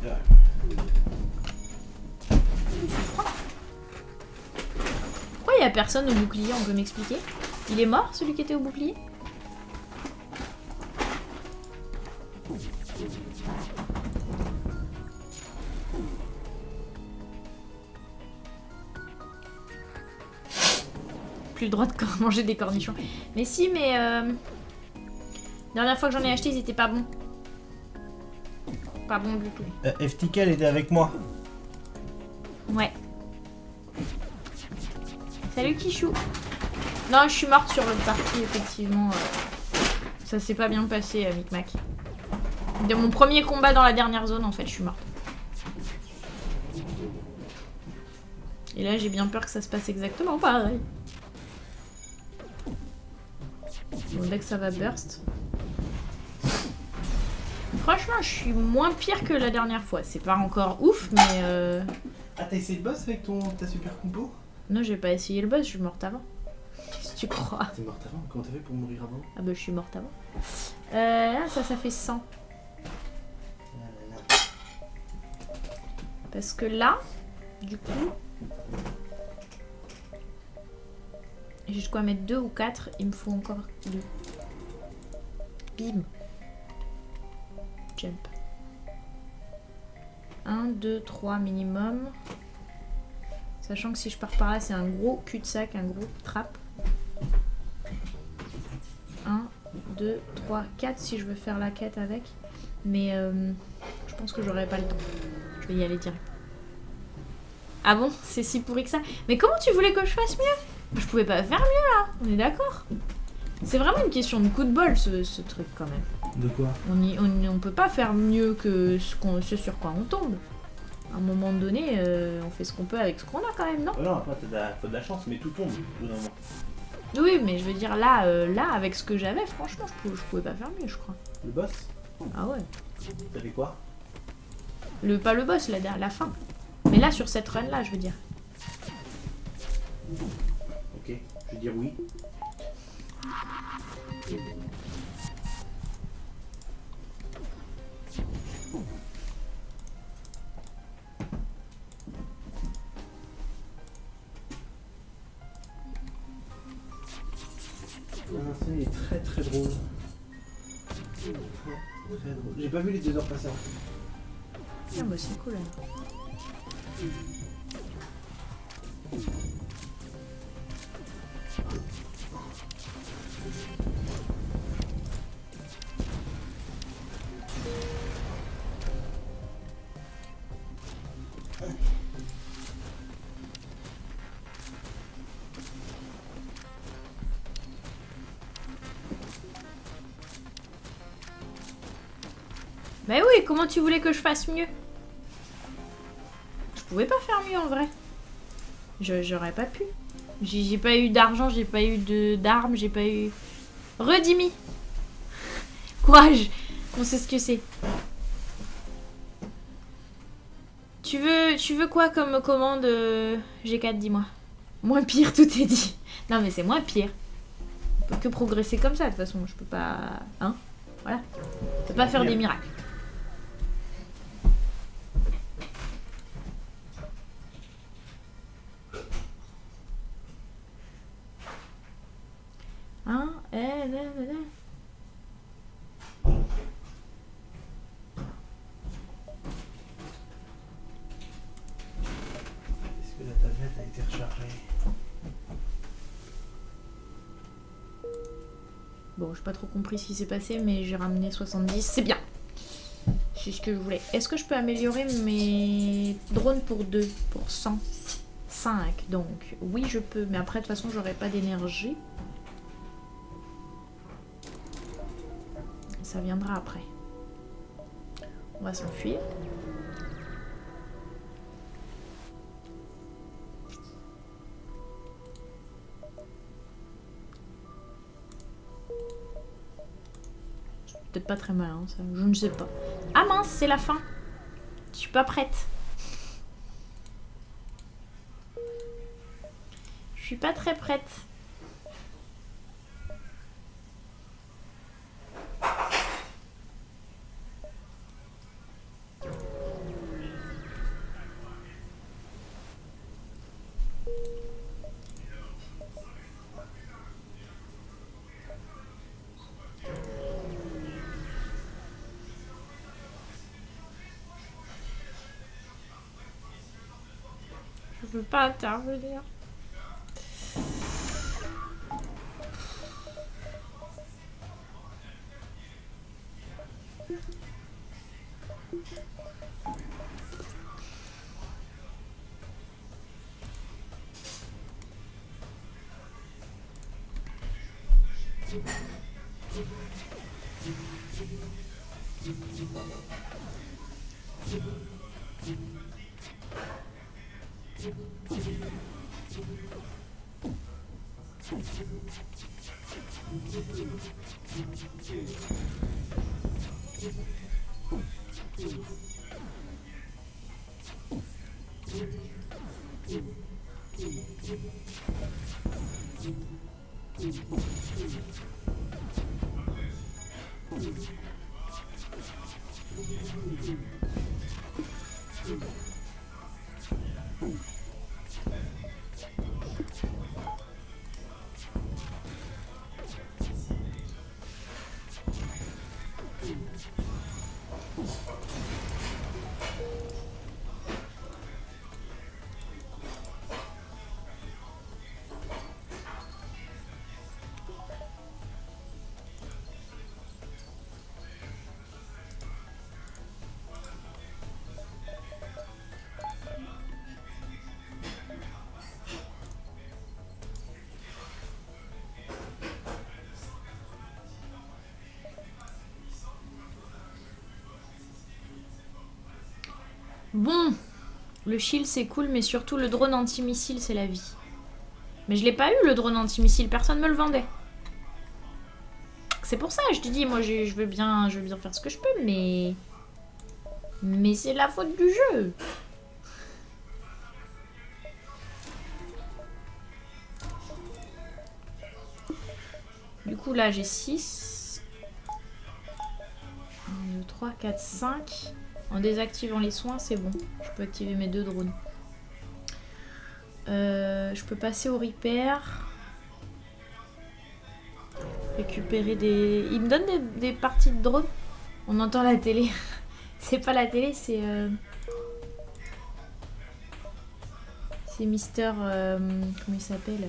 Pourquoi il y a personne au bouclier? On peut m'expliquer? Il est mort, celui qui était au bouclier? Plus le droit de manger des cornichons. Mais si, mais... Dernière fois que j'en ai acheté, ils étaient pas bons. Pas bons du tout. FTK, elle était avec moi. Ouais. Salut Kichou. Non, je suis morte sur le parti, effectivement. Ça s'est pas bien passé, Micmac. De mon premier combat dans la dernière zone, en fait, je suis morte. Et là, j'ai bien peur que ça se passe exactement pareil. Bon, dès que ça va burst. Franchement, je suis moins pire que la dernière fois. C'est pas encore ouf, mais... Ah, t'as essayé le boss avec ta super compo? Non, j'ai pas essayé le boss, je suis morte avant. Qu'est-ce que tu crois? T'es morte avant? Comment t'as fait pour mourir avant? Ah bah, je suis morte avant. Là, ça fait 100. Parce que là, du coup... J'ai de quoi mettre 2 ou 4, il me faut encore 2. Bim. Jump. 1, 2, 3 minimum. Sachant que si je pars par là, c'est un gros cul-de-sac, un gros trap. 1, 2, 3, 4 si je veux faire la quête avec. Mais je pense que j'aurai pas le temps. Je vais y aller direct. Ah bon? C'est si pourri que ça? Mais comment tu voulais que je fasse mieux? Je pouvais pas faire mieux là, on est d'accord? C'est vraiment une question de coup de bol ce truc quand même. De quoi? On peut pas faire mieux que ce sur quoi on tombe. À un moment donné, on fait ce qu'on peut avec ce qu'on a quand même, non? Non, après t'as de la chance, mais tout tombe au bout d'un moment. Oui, mais je veux dire là, là avec ce que j'avais, franchement, je pouvais pas faire mieux, je crois. Le boss? Ah ouais. T'as fait quoi? Pas le boss, la fin. Mais là, sur cette run là, je veux dire. Ok, je vais dire oui. Il est très très drôle. Très drôle. J'ai pas vu les 2 heures passer. Ah bah c'est cool alors. Bah oui, comment tu voulais que je fasse mieux? Je pouvais pas faire mieux en vrai. J'aurais pas pu. J'ai pas eu d'argent, j'ai pas eu d'armes, j'ai pas eu... Redimi. Courage. On sait ce que c'est. Tu veux quoi comme commande G4, dis-moi. Moins pire, tout est dit. Non mais c'est moins pire. On peut que progresser comme ça de toute façon. Je peux pas... Hein? Voilà. Je peux pas faire des miracles. Hein? Est-ce que la tablette a été rechargée? Bon, j'ai pas trop compris ce qui s'est passé, mais j'ai ramené 70, c'est bien. C'est ce que je voulais. Est-ce que je peux améliorer mes drones pour 2, pour 100 5, donc oui je peux, mais après de toute façon j'aurai pas d'énergie. Ça viendra après. On va s'enfuir. Peut-être pas très malin ça, je ne sais pas. Ah mince, c'est la fin. Je suis pas prête. Je suis pas très prête. Je veux pas intervenir. Bon, le shield c'est cool, mais surtout le drone anti-missile c'est la vie. Mais je l'ai pas eu le drone anti-missile, personne me le vendait. C'est pour ça, je te dis, moi je veux bien faire ce que je peux, mais c'est la faute du jeu. Du coup là j'ai 6. 1, 2, 3, 4, 5. En désactivant les soins, c'est bon. Je peux activer mes 2 drones. Je peux passer au repair. Récupérer des... Il me donne des parties de drones. On entend la télé. C'est pas la télé, c'est... C'est Mister... Comment il s'appelle?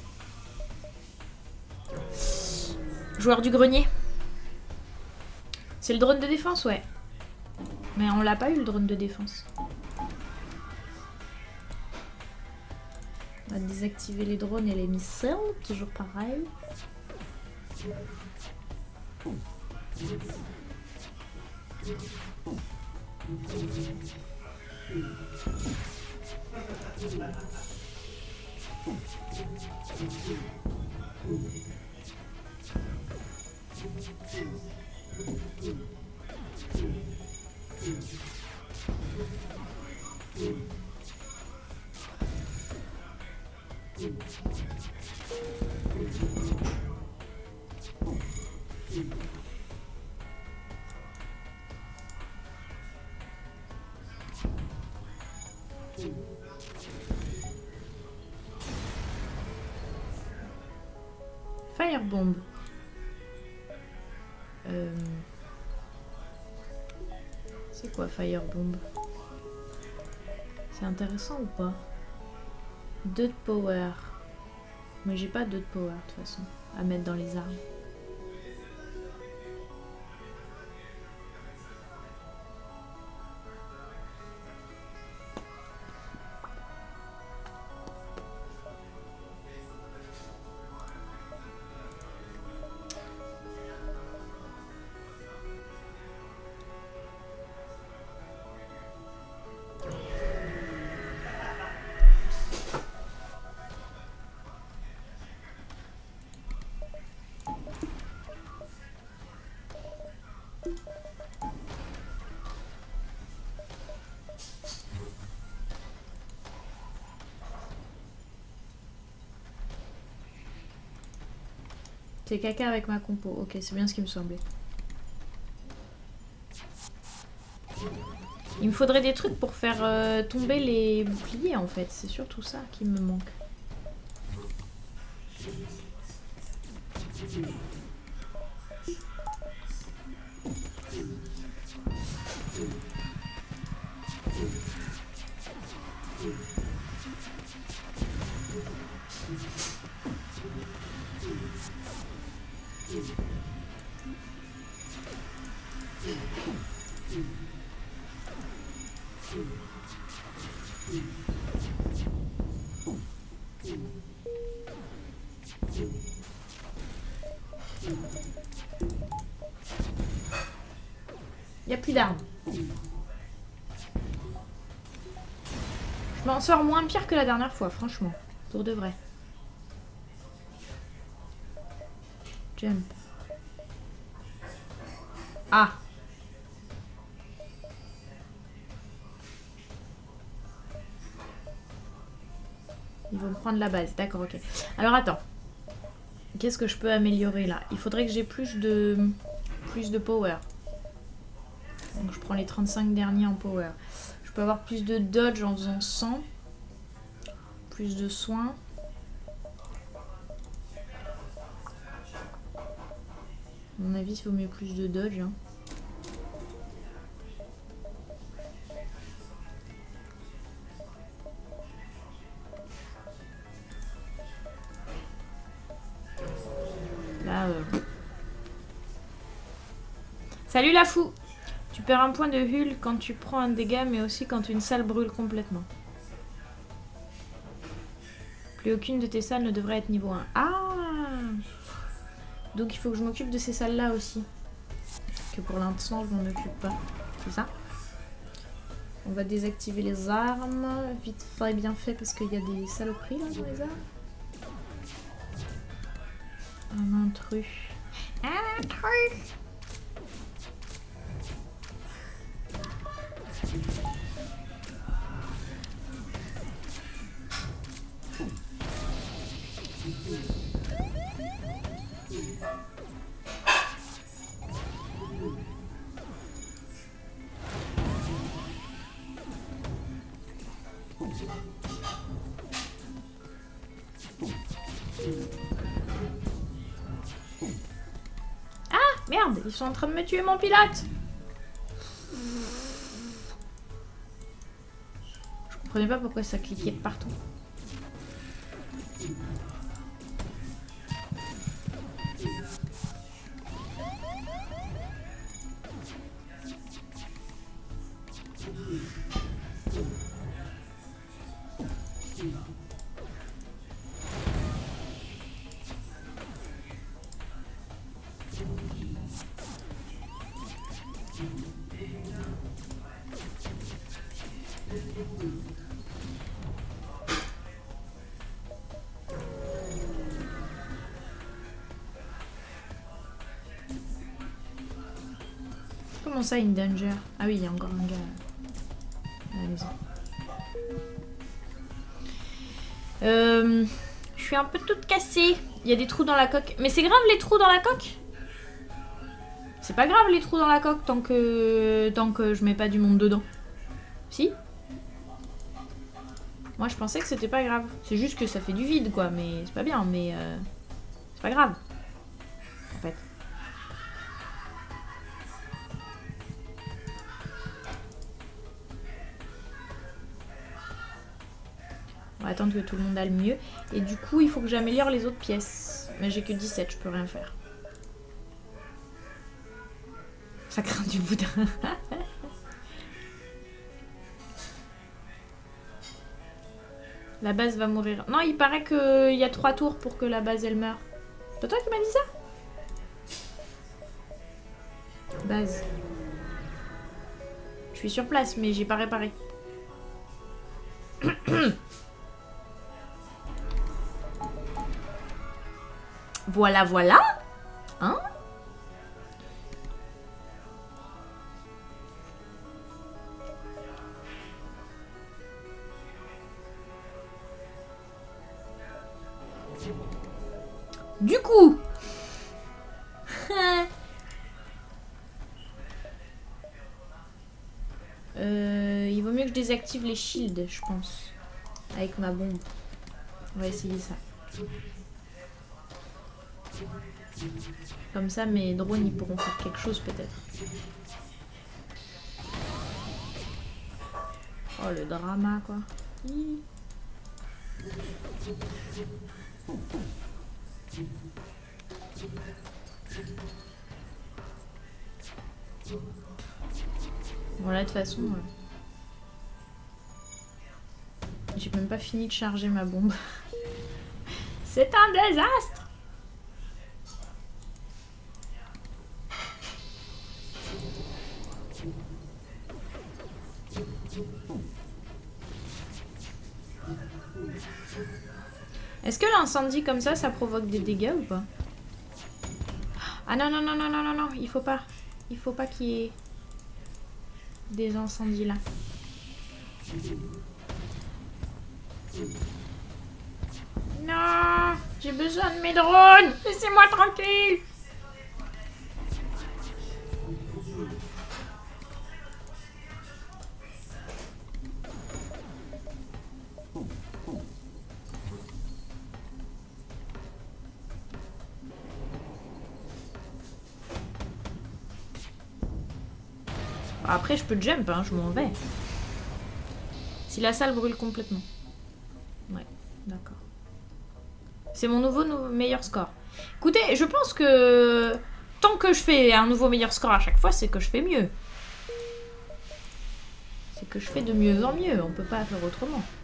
Joueur du grenier. C'est le drone de défense, ouais. Mais on l'a pas eu le drone de défense. On va désactiver les drones et les missiles, toujours pareil. Firebomb. C'est quoi Firebomb? C'est intéressant ou pas? 2 de power. Mais j'ai pas 2 de power de toute façon à mettre dans les armes. C'est caca avec ma compo. Ok, c'est bien ce qui me semblait. Il me faudrait des trucs pour faire tomber les boucliers en fait. C'est surtout ça qui me manque. Il n'y a plus d'armes. Je m'en sors moins pire que la dernière fois, franchement. Pour de vrai. Jump. Ah. Ils vont prendre la base. D'accord, ok. Alors attends. Qu'est-ce que je peux améliorer là? Il faudrait que j'ai plus de power. Donc je prends les 35 derniers en power. Je peux avoir plus de dodge en faisant 100. Plus de soins. À mon avis, il vaut mieux plus de dodge. Hein. Là, Salut la fou! Tu perds un point de Hull quand tu prends un dégât, mais aussi quand une salle brûle complètement. Plus aucune de tes salles ne devrait être niveau 1. Ah! Donc il faut que je m'occupe de ces salles-là aussi. Que pour l'instant, je m'en occupe pas. C'est ça? On va désactiver les armes. Vite fait, bien fait, parce qu'il y a des saloperies là dans les armes. Un intrus. Un intrus! Ah, merde, ils sont en train de me tuer mon pilote. Je comprenais pas pourquoi ça cliquait de partout. Comment ça, in danger? Ah oui, il y a encore un gars à la maison. Je suis un peu toute cassée. Il y a des trous dans la coque. Mais c'est grave les trous dans la coque? C'est pas grave les trous dans la coque tant que je mets pas du monde dedans. Si? Moi je pensais que c'était pas grave. C'est juste que ça fait du vide quoi, mais c'est pas bien, mais c'est pas grave. En fait. On va attendre que tout le monde aille mieux. Et du coup, il faut que j'améliore les autres pièces. Mais j'ai que 17, je peux rien faire. Ça craint du boudin. La base va mourir. Non, il paraît qu'il y a 3 tours pour que la base, elle meure. C'est toi qui m'as dit ça? Base. Je suis sur place, mais j'ai pas réparé. Voilà, voilà. Hein? Du coup, désactive les shields, je pense. Avec ma bombe. On va essayer ça. Comme ça, mes drones, ils pourront faire quelque chose, peut-être. Oh, le drama, quoi. Bon, là, de toute façon... J'ai même pas fini de charger ma bombe. C'est un désastre! Est-ce que l'incendie comme ça provoque des dégâts ou pas? Ah non, non, non, non, non, non, non, il faut pas. Il faut pas qu'il y ait des incendies là. Non, j'ai besoin de mes drones. Laissez-moi tranquille. Après, je peux jump, hein, je m'en vais. Si la salle brûle complètement. Ouais, d'accord. C'est mon nouveau meilleur score. Écoutez, je pense que tant que je fais un nouveau meilleur score à chaque fois, c'est que je fais mieux. C'est que je fais de mieux en mieux, on peut pas faire autrement.